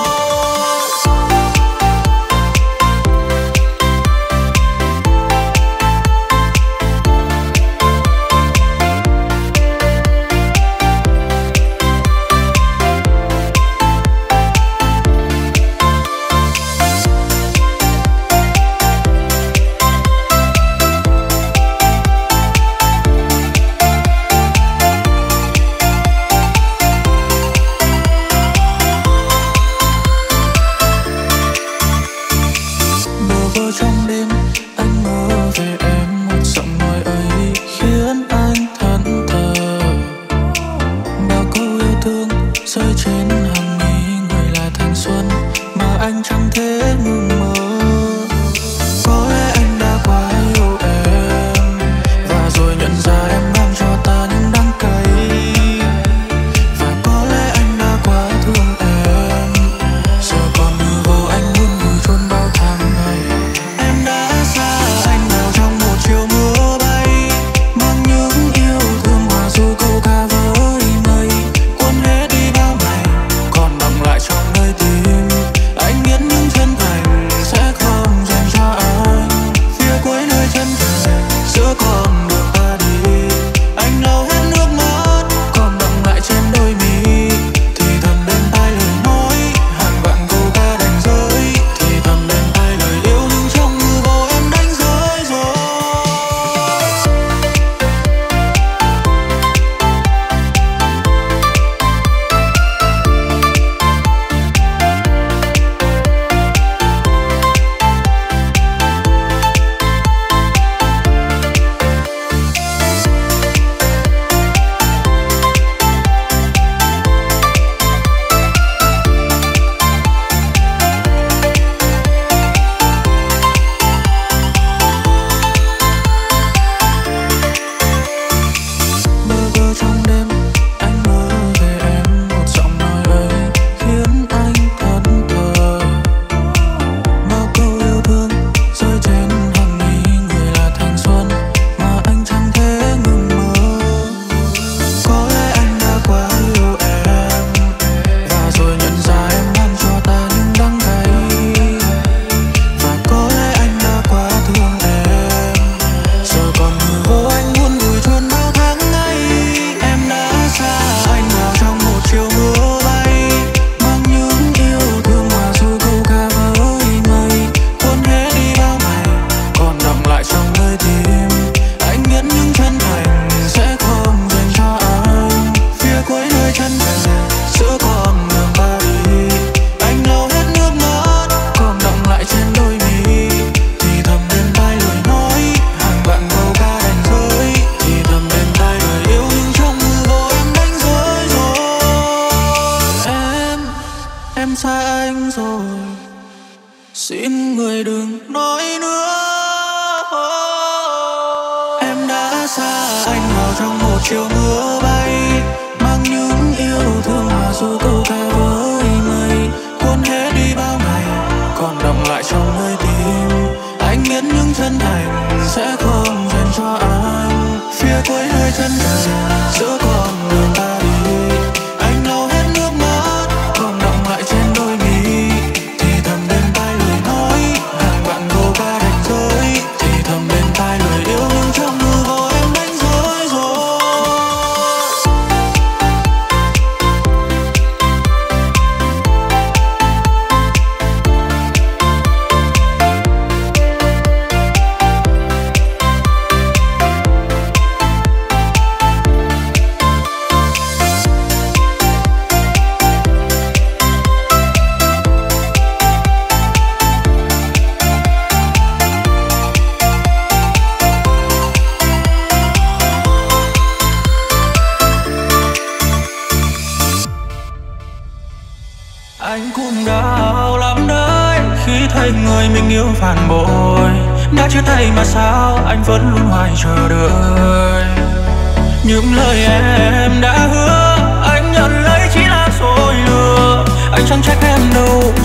Anh cũng đau lắm đấy khi thấy người mình yêu phản bội. Đã chia tay mà sao anh vẫn luôn hoài chờ đợi. Những lời em đã hứa anh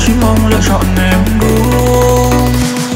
chỉ mong lựa chọn em đúng.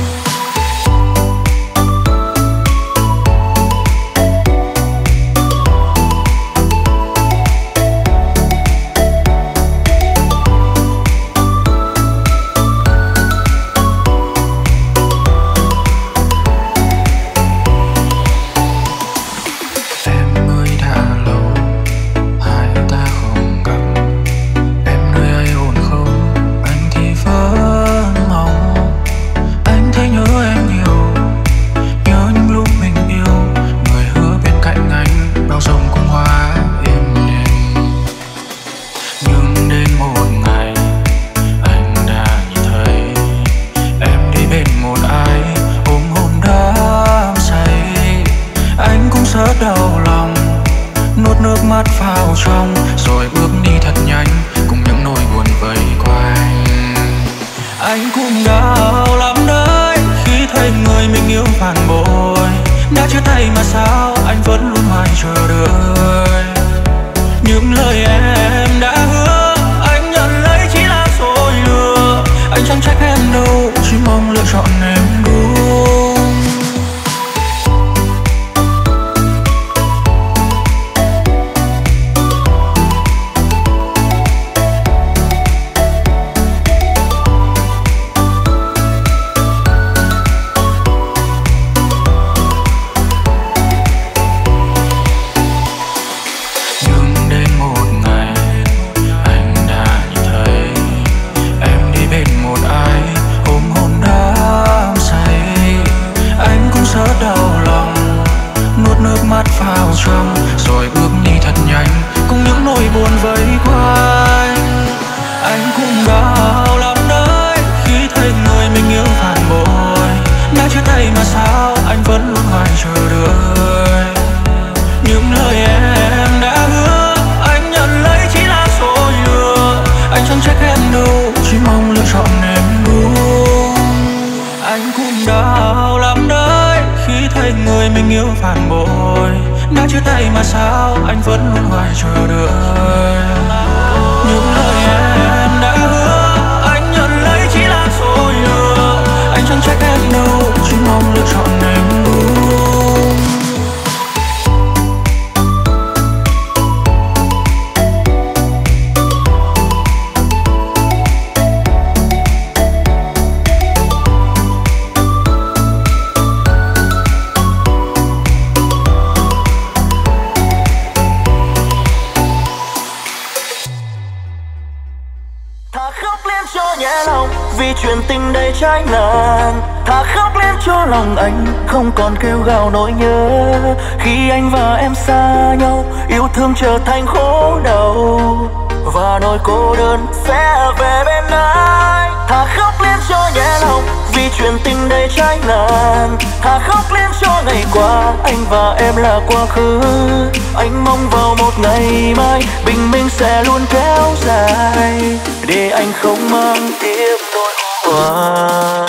Không còn kêu gào nỗi nhớ khi anh và em xa nhau, yêu thương trở thành khổ đau và nỗi cô đơn sẽ về bên anh. Thà khóc lên cho nhẹ lòng vì chuyện tình đầy trái ngang, thà khóc lên cho ngày qua anh và em là quá khứ. Anh mong vào một ngày mai bình minh sẽ luôn kéo dài để anh không mang tiếc nỗi qua.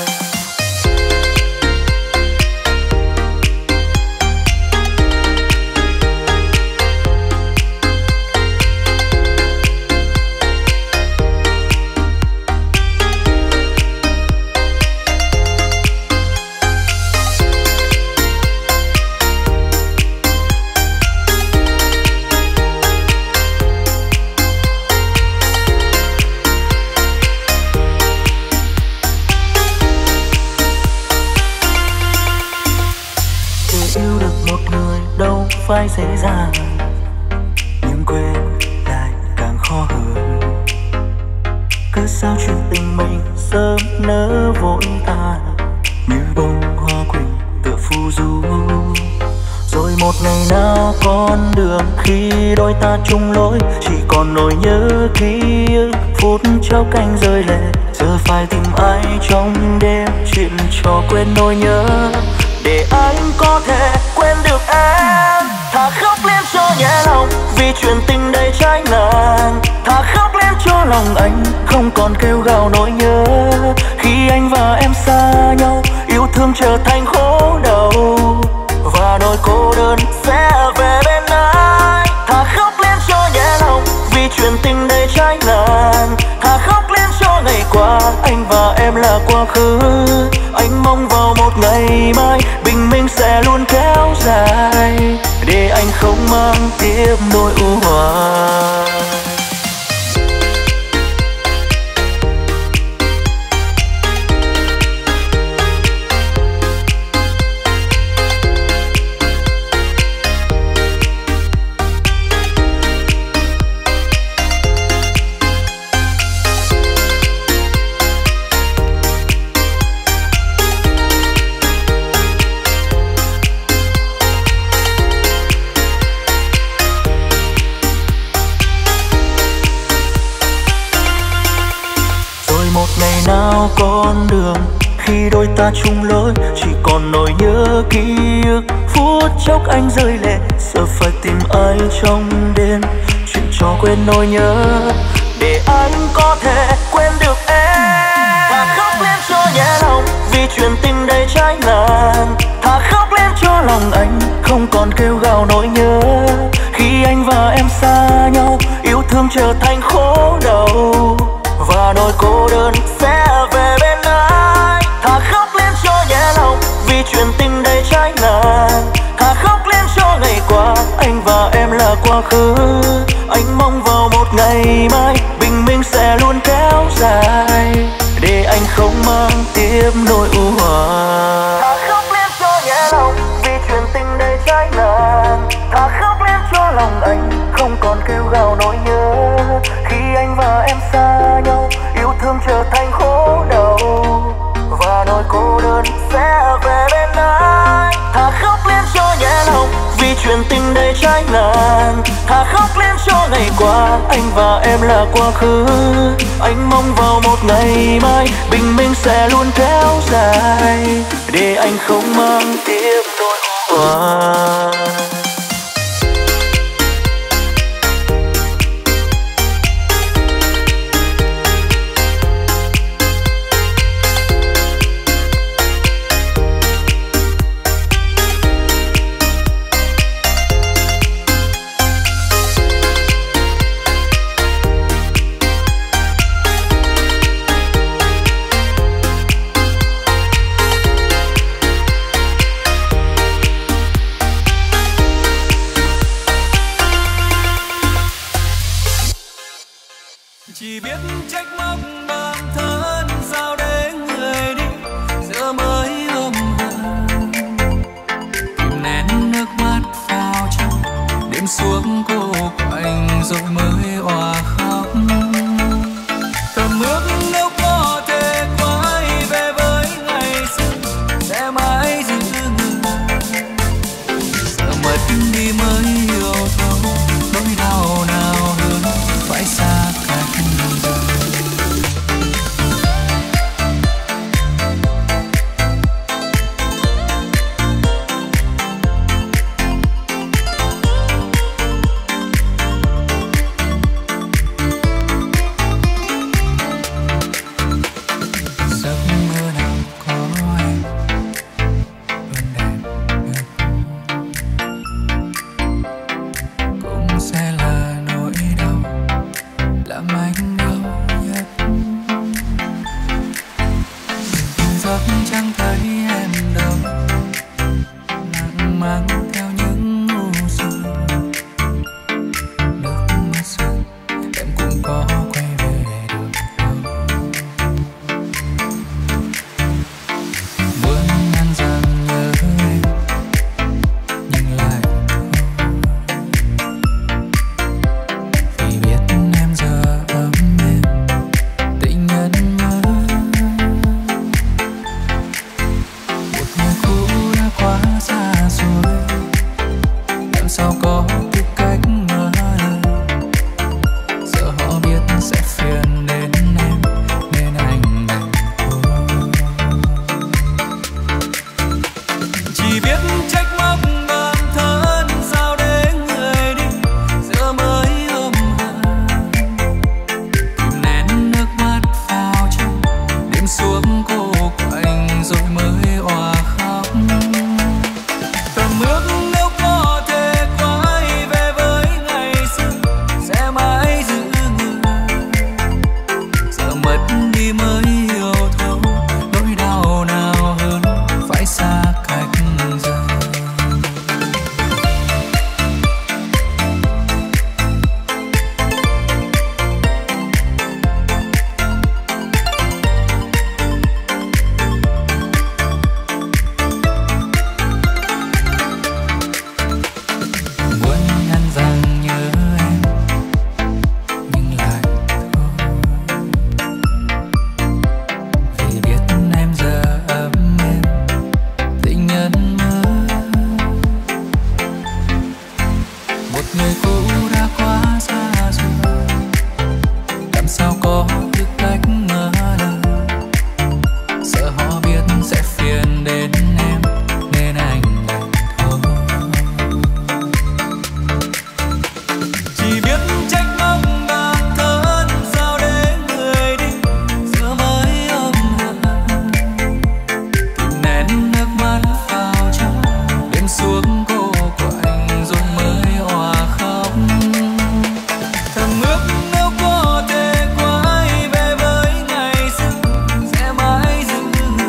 Phải dễ dàng nhưng quên lại càng khó hơn. Cớ sao chuyện tình mình sớm nỡ vội tàn như bông hoa quỳnh tựa phù du. Rồi một ngày nào con đường khi đôi ta chung lối, chỉ còn nỗi nhớ ký ức phút trao cánh rơi lệ. Giờ phải tìm ai trong đêm chuyện cho quên nỗi nhớ để anh có thể quên được em. Thà khóc lên cho nhẹ lòng vì chuyện tình đầy trái ngang, thà khóc lên cho lòng anh không còn kêu gào nỗi nhớ khi anh và em xa nhau, yêu thương trở thành khổ đau và nỗi cô đơn sẽ về bên anh. Thà khóc lên cho nhẹ lòng vì chuyện tình đầy trái ngang, thà khóc lên cho ngày anh và em là quá khứ. Anh mong vào một ngày mai bình minh sẽ luôn kéo dài, để anh không mang tiếp nỗi u hoài. Nào con đường khi đôi ta chung lối, chỉ còn nỗi nhớ ký ức. Phút chốc anh rơi lệ, giờ phải tìm ai trong đêm, chuyện cho quên nỗi nhớ để anh có thể quên được em. Thà khóc lên cho nhẹ lòng vì chuyện tình đầy trái ngang, thà khóc lên cho lòng anh không còn kêu gào nỗi nhớ. Khi anh và em xa nhau, yêu thương trở thành khổ đau và nỗi cô đơn sẽ về bên anh. Thà khóc lên cho nhẹ lòng vì chuyện tình đầy trái ngang, thà khóc lên cho ngày qua anh và em là quá khứ. Anh mong vào một ngày mai bình minh sẽ luôn kéo dài, để anh không mang tiếp nỗi u hoài. Thà khóc lên cho nhẹ lòng vì chuyện tình đầy trái ngang, thà khóc lên cho lòng anh không còn kêu gào nỗi nhớ. Khi anh và em xa nhau, yêu thương trở thành khổ đau và nỗi cô đơn sẽ về bên anh. Thà khóc lên cho nhẹ lòng vì chuyện tình đầy trái ngang, thà khóc lên cho ngày qua anh và em là quá khứ. Anh mong vào một ngày mai bình minh sẽ luôn kéo dài, để anh không mang tiếp nỗi u hoài. Chỉ biết trách móc bản thân sao để người đi giờ mới ôm hận, kìm nén nước mắt vào trong đêm xuống cô quạnh rồi mới òa khóc. Thầm ước nếu có thể quay về với ngày xưa sẽ mãi giữ người, giờ mất đi mới hiểu thấu nỗi đau nào hơn phải xa cách. đã quá xa rồi, làm sao có được cách ngờ lời. Sợ họ biết sẽ phiền đến em nên anh đành thôi. Chỉ biết trách móc bản thân sao để người đi giờ mới ôm hận. Kìm nén nước mắt vào trong đêm xuống cô quạnh rồi mới òa khóc. Thầm ước nếu có thể quay về với ngày xưa sẽ mãi giữ.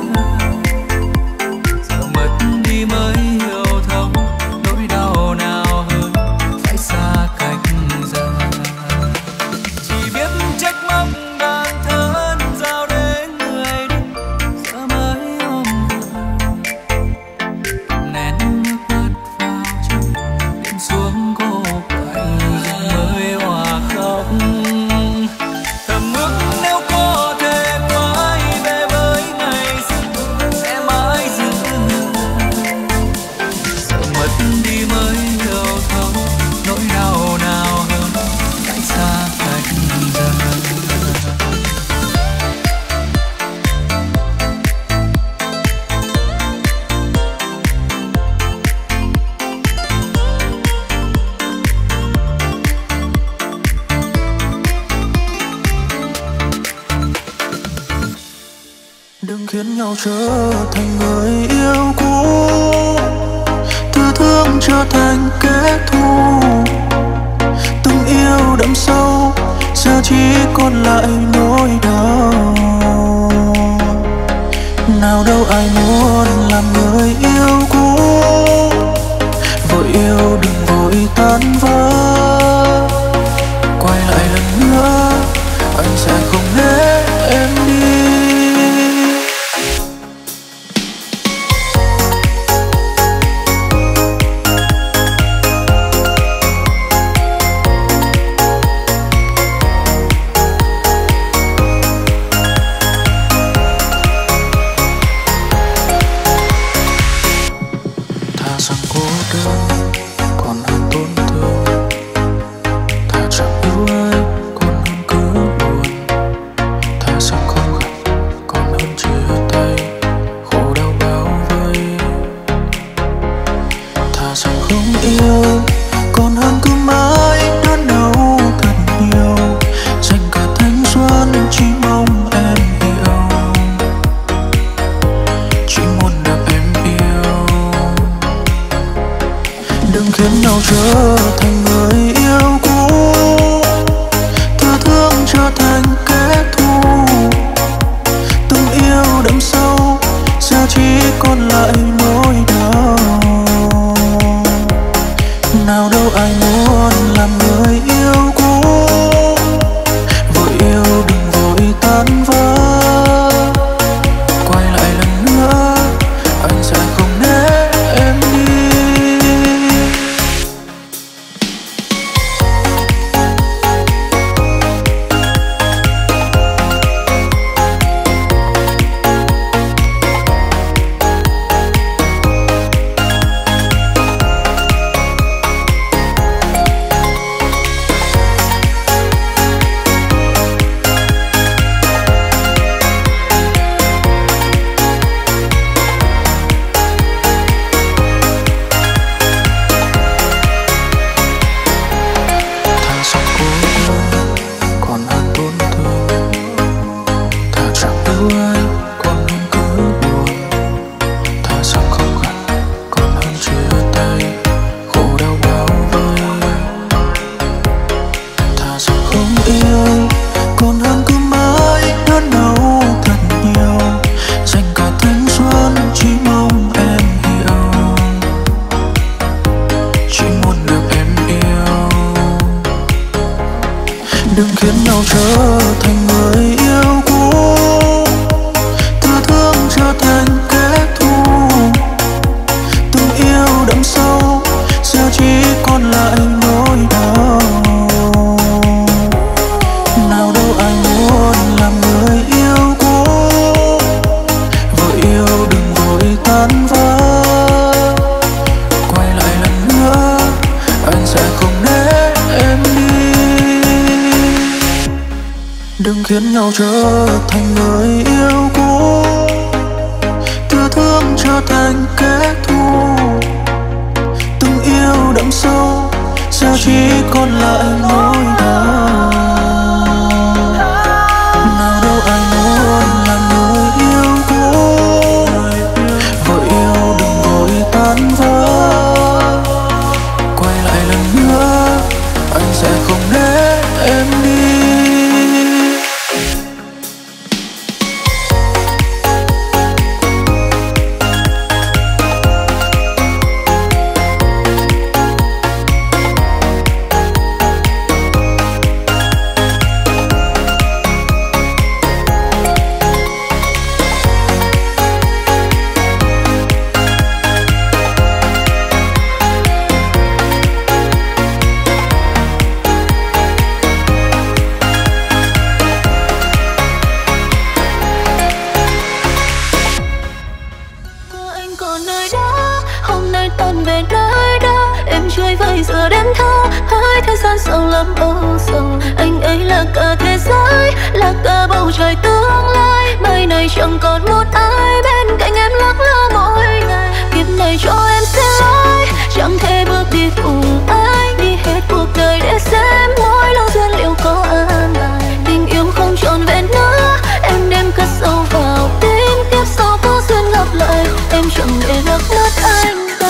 Giờ mất đi mới hiểu thấu nỗi đau nào hơn phải xa cách giờ. Chỉ biết trách móc bản thân sao để người đi giờ mới ôm hận. Nén nước mắt vào trong đêm xuống cô quạnh rồi mới òa khóc. Thầm ước nếu có thể quay về với ngày xưa sẽ mãi giữ. Sợ mất đi mới hiểu thấu nỗi đau nào hơn phải xa cách giờ. Đừng khiến nhau trở thành người yêu cũ, thứ thương trở thành kẻ thù. Từng yêu đậm sâu giờ chỉ còn lại nỗi đau. Nào đâu ai muốn làm người yêu cũ, vội yêu đừng vội tan vỡ. Quay lại lần nữa anh sẽ không để em đi. Thà rằng cô đơn còn hơn tổn thương, thà chẳng yêu ai còn hơn cứ buồn, thà rằng không gặp còn hơn chia tay khổ đau bao vây. Thà rằng không yêu còn hơn cứ mãi đớn đau thật nhiều, dành cả thanh xuân chỉ mong em hiểu, chỉ muốn được em yêu. Đừng khiến nhau trở thành người yêu cũ, thứ thương trở thành kẻ thù. Từng yêu đậm sâu giờ chỉ còn lại nỗi đau. Nào đâu ai muốn làm người yêu cũ, vội yêu đừng vội tan vỡ. Quay lại lần nữa anh sẽ không để em đi. Thà rằng cô đơn còn hơn tổn thương, thà chẳng yêu ai còn hơn cứ buồn, thà rằng không gặp còn hơn chia tay khổ đau bao vây. Thà rằng không yêu còn hơn cứ mãi đớn đau thật nhiều, dành cả thanh xuân chỉ mong em hiểu, chỉ muốn được em yêu. Đừng khiến nhau trở thành người yêu cũ, thứ thương trở thành kẻ thù. Từng yêu đậm sâu giờ chỉ còn lại nỗi đau. Nào đâu ai muốn làm người yêu cũ, vội yêu đừng vội tan vỡ. Quay lại lần nữa anh sẽ không để đừng khiến nhau trở thành người yêu cũ, đưa thương trở thành kẻ thù. Từng yêu đậm sâu giờ chỉ còn lại nỗi đau. Nào đâu ai muốn làm người yêu cũ, vội yêu đừng vội tan vỡ. Quay lại lần nữa anh sẽ không để em đi. Sâu lắm âu sầu, anh ấy là cả thế giới, là cả bầu trời tương lai. Mai này chẳng còn một ai bên cạnh em lắc lơ mỗi ngày. Kiếp này cho em xin lỗi, chẳng thể bước đi cùng anh, đi hết cuộc đời để xem mỗi lâu duyên liệu có an bài. Tình yêu không trọn vẹn nữa, em đem cất sâu vào tim. Kiếp sau có duyên gặp lại, em chẳng để lạc mất anh ta.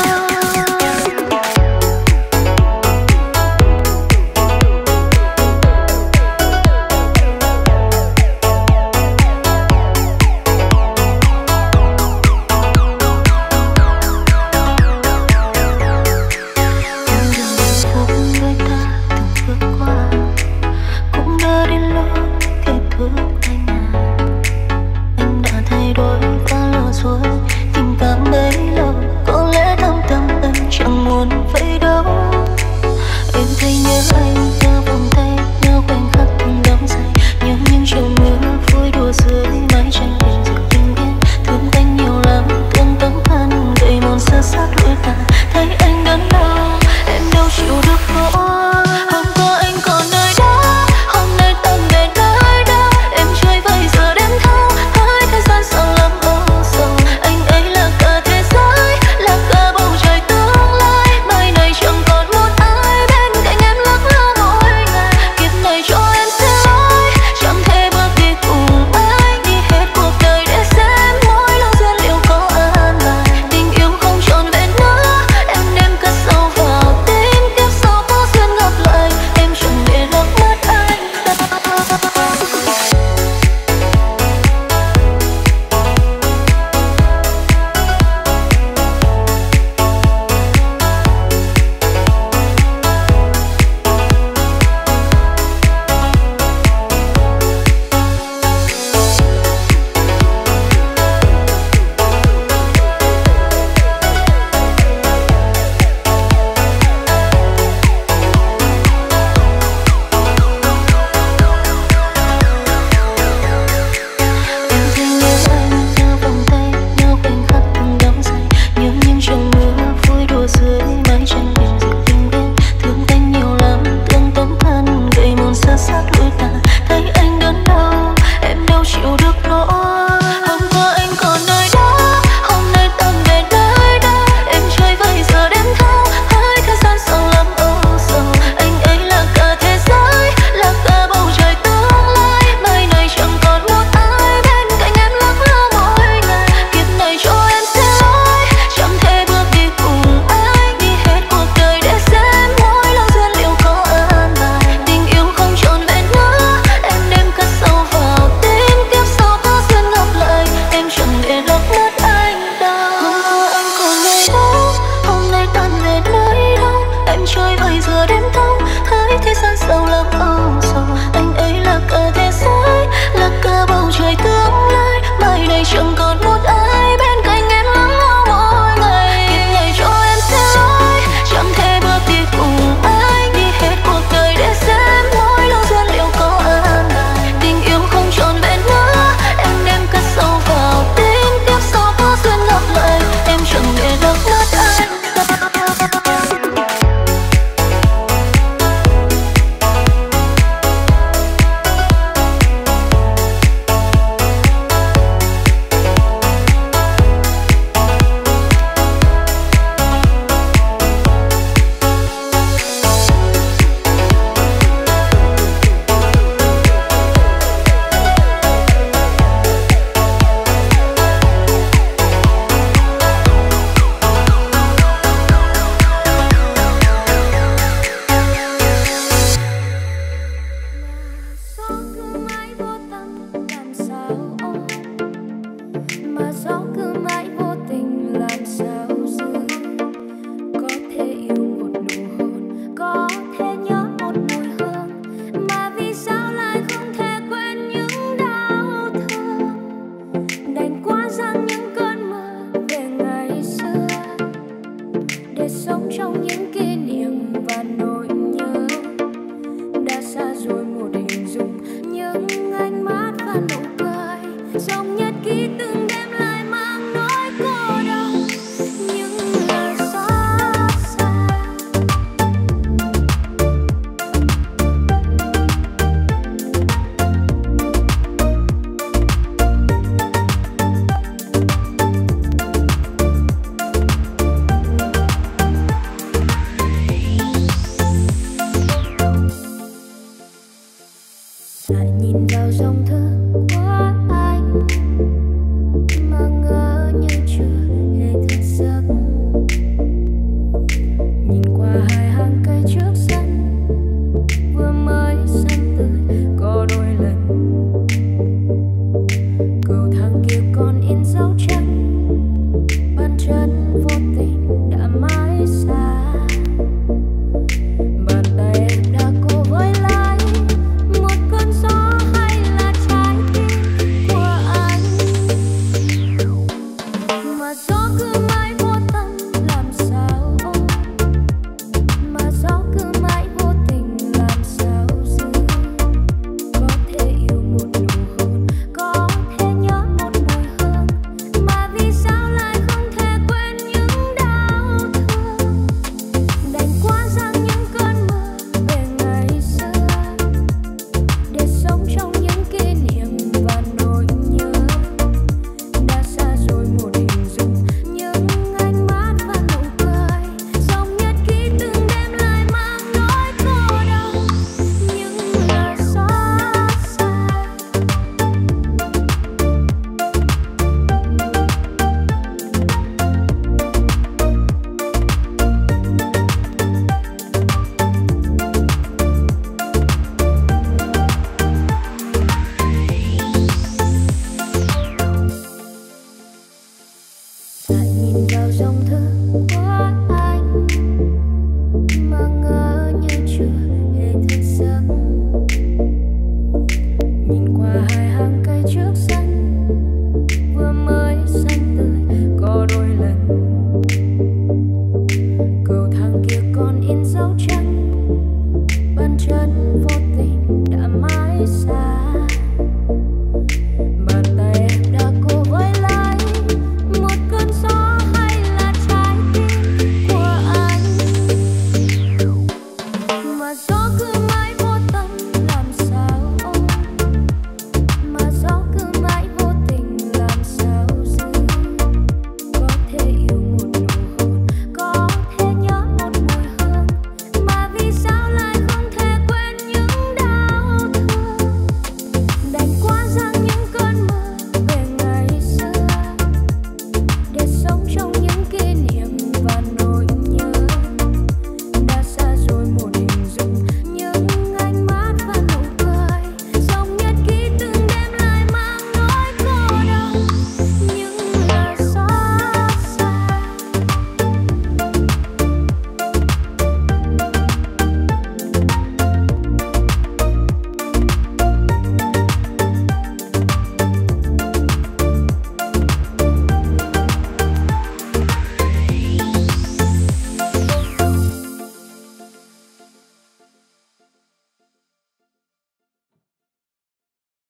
vào dòng thơ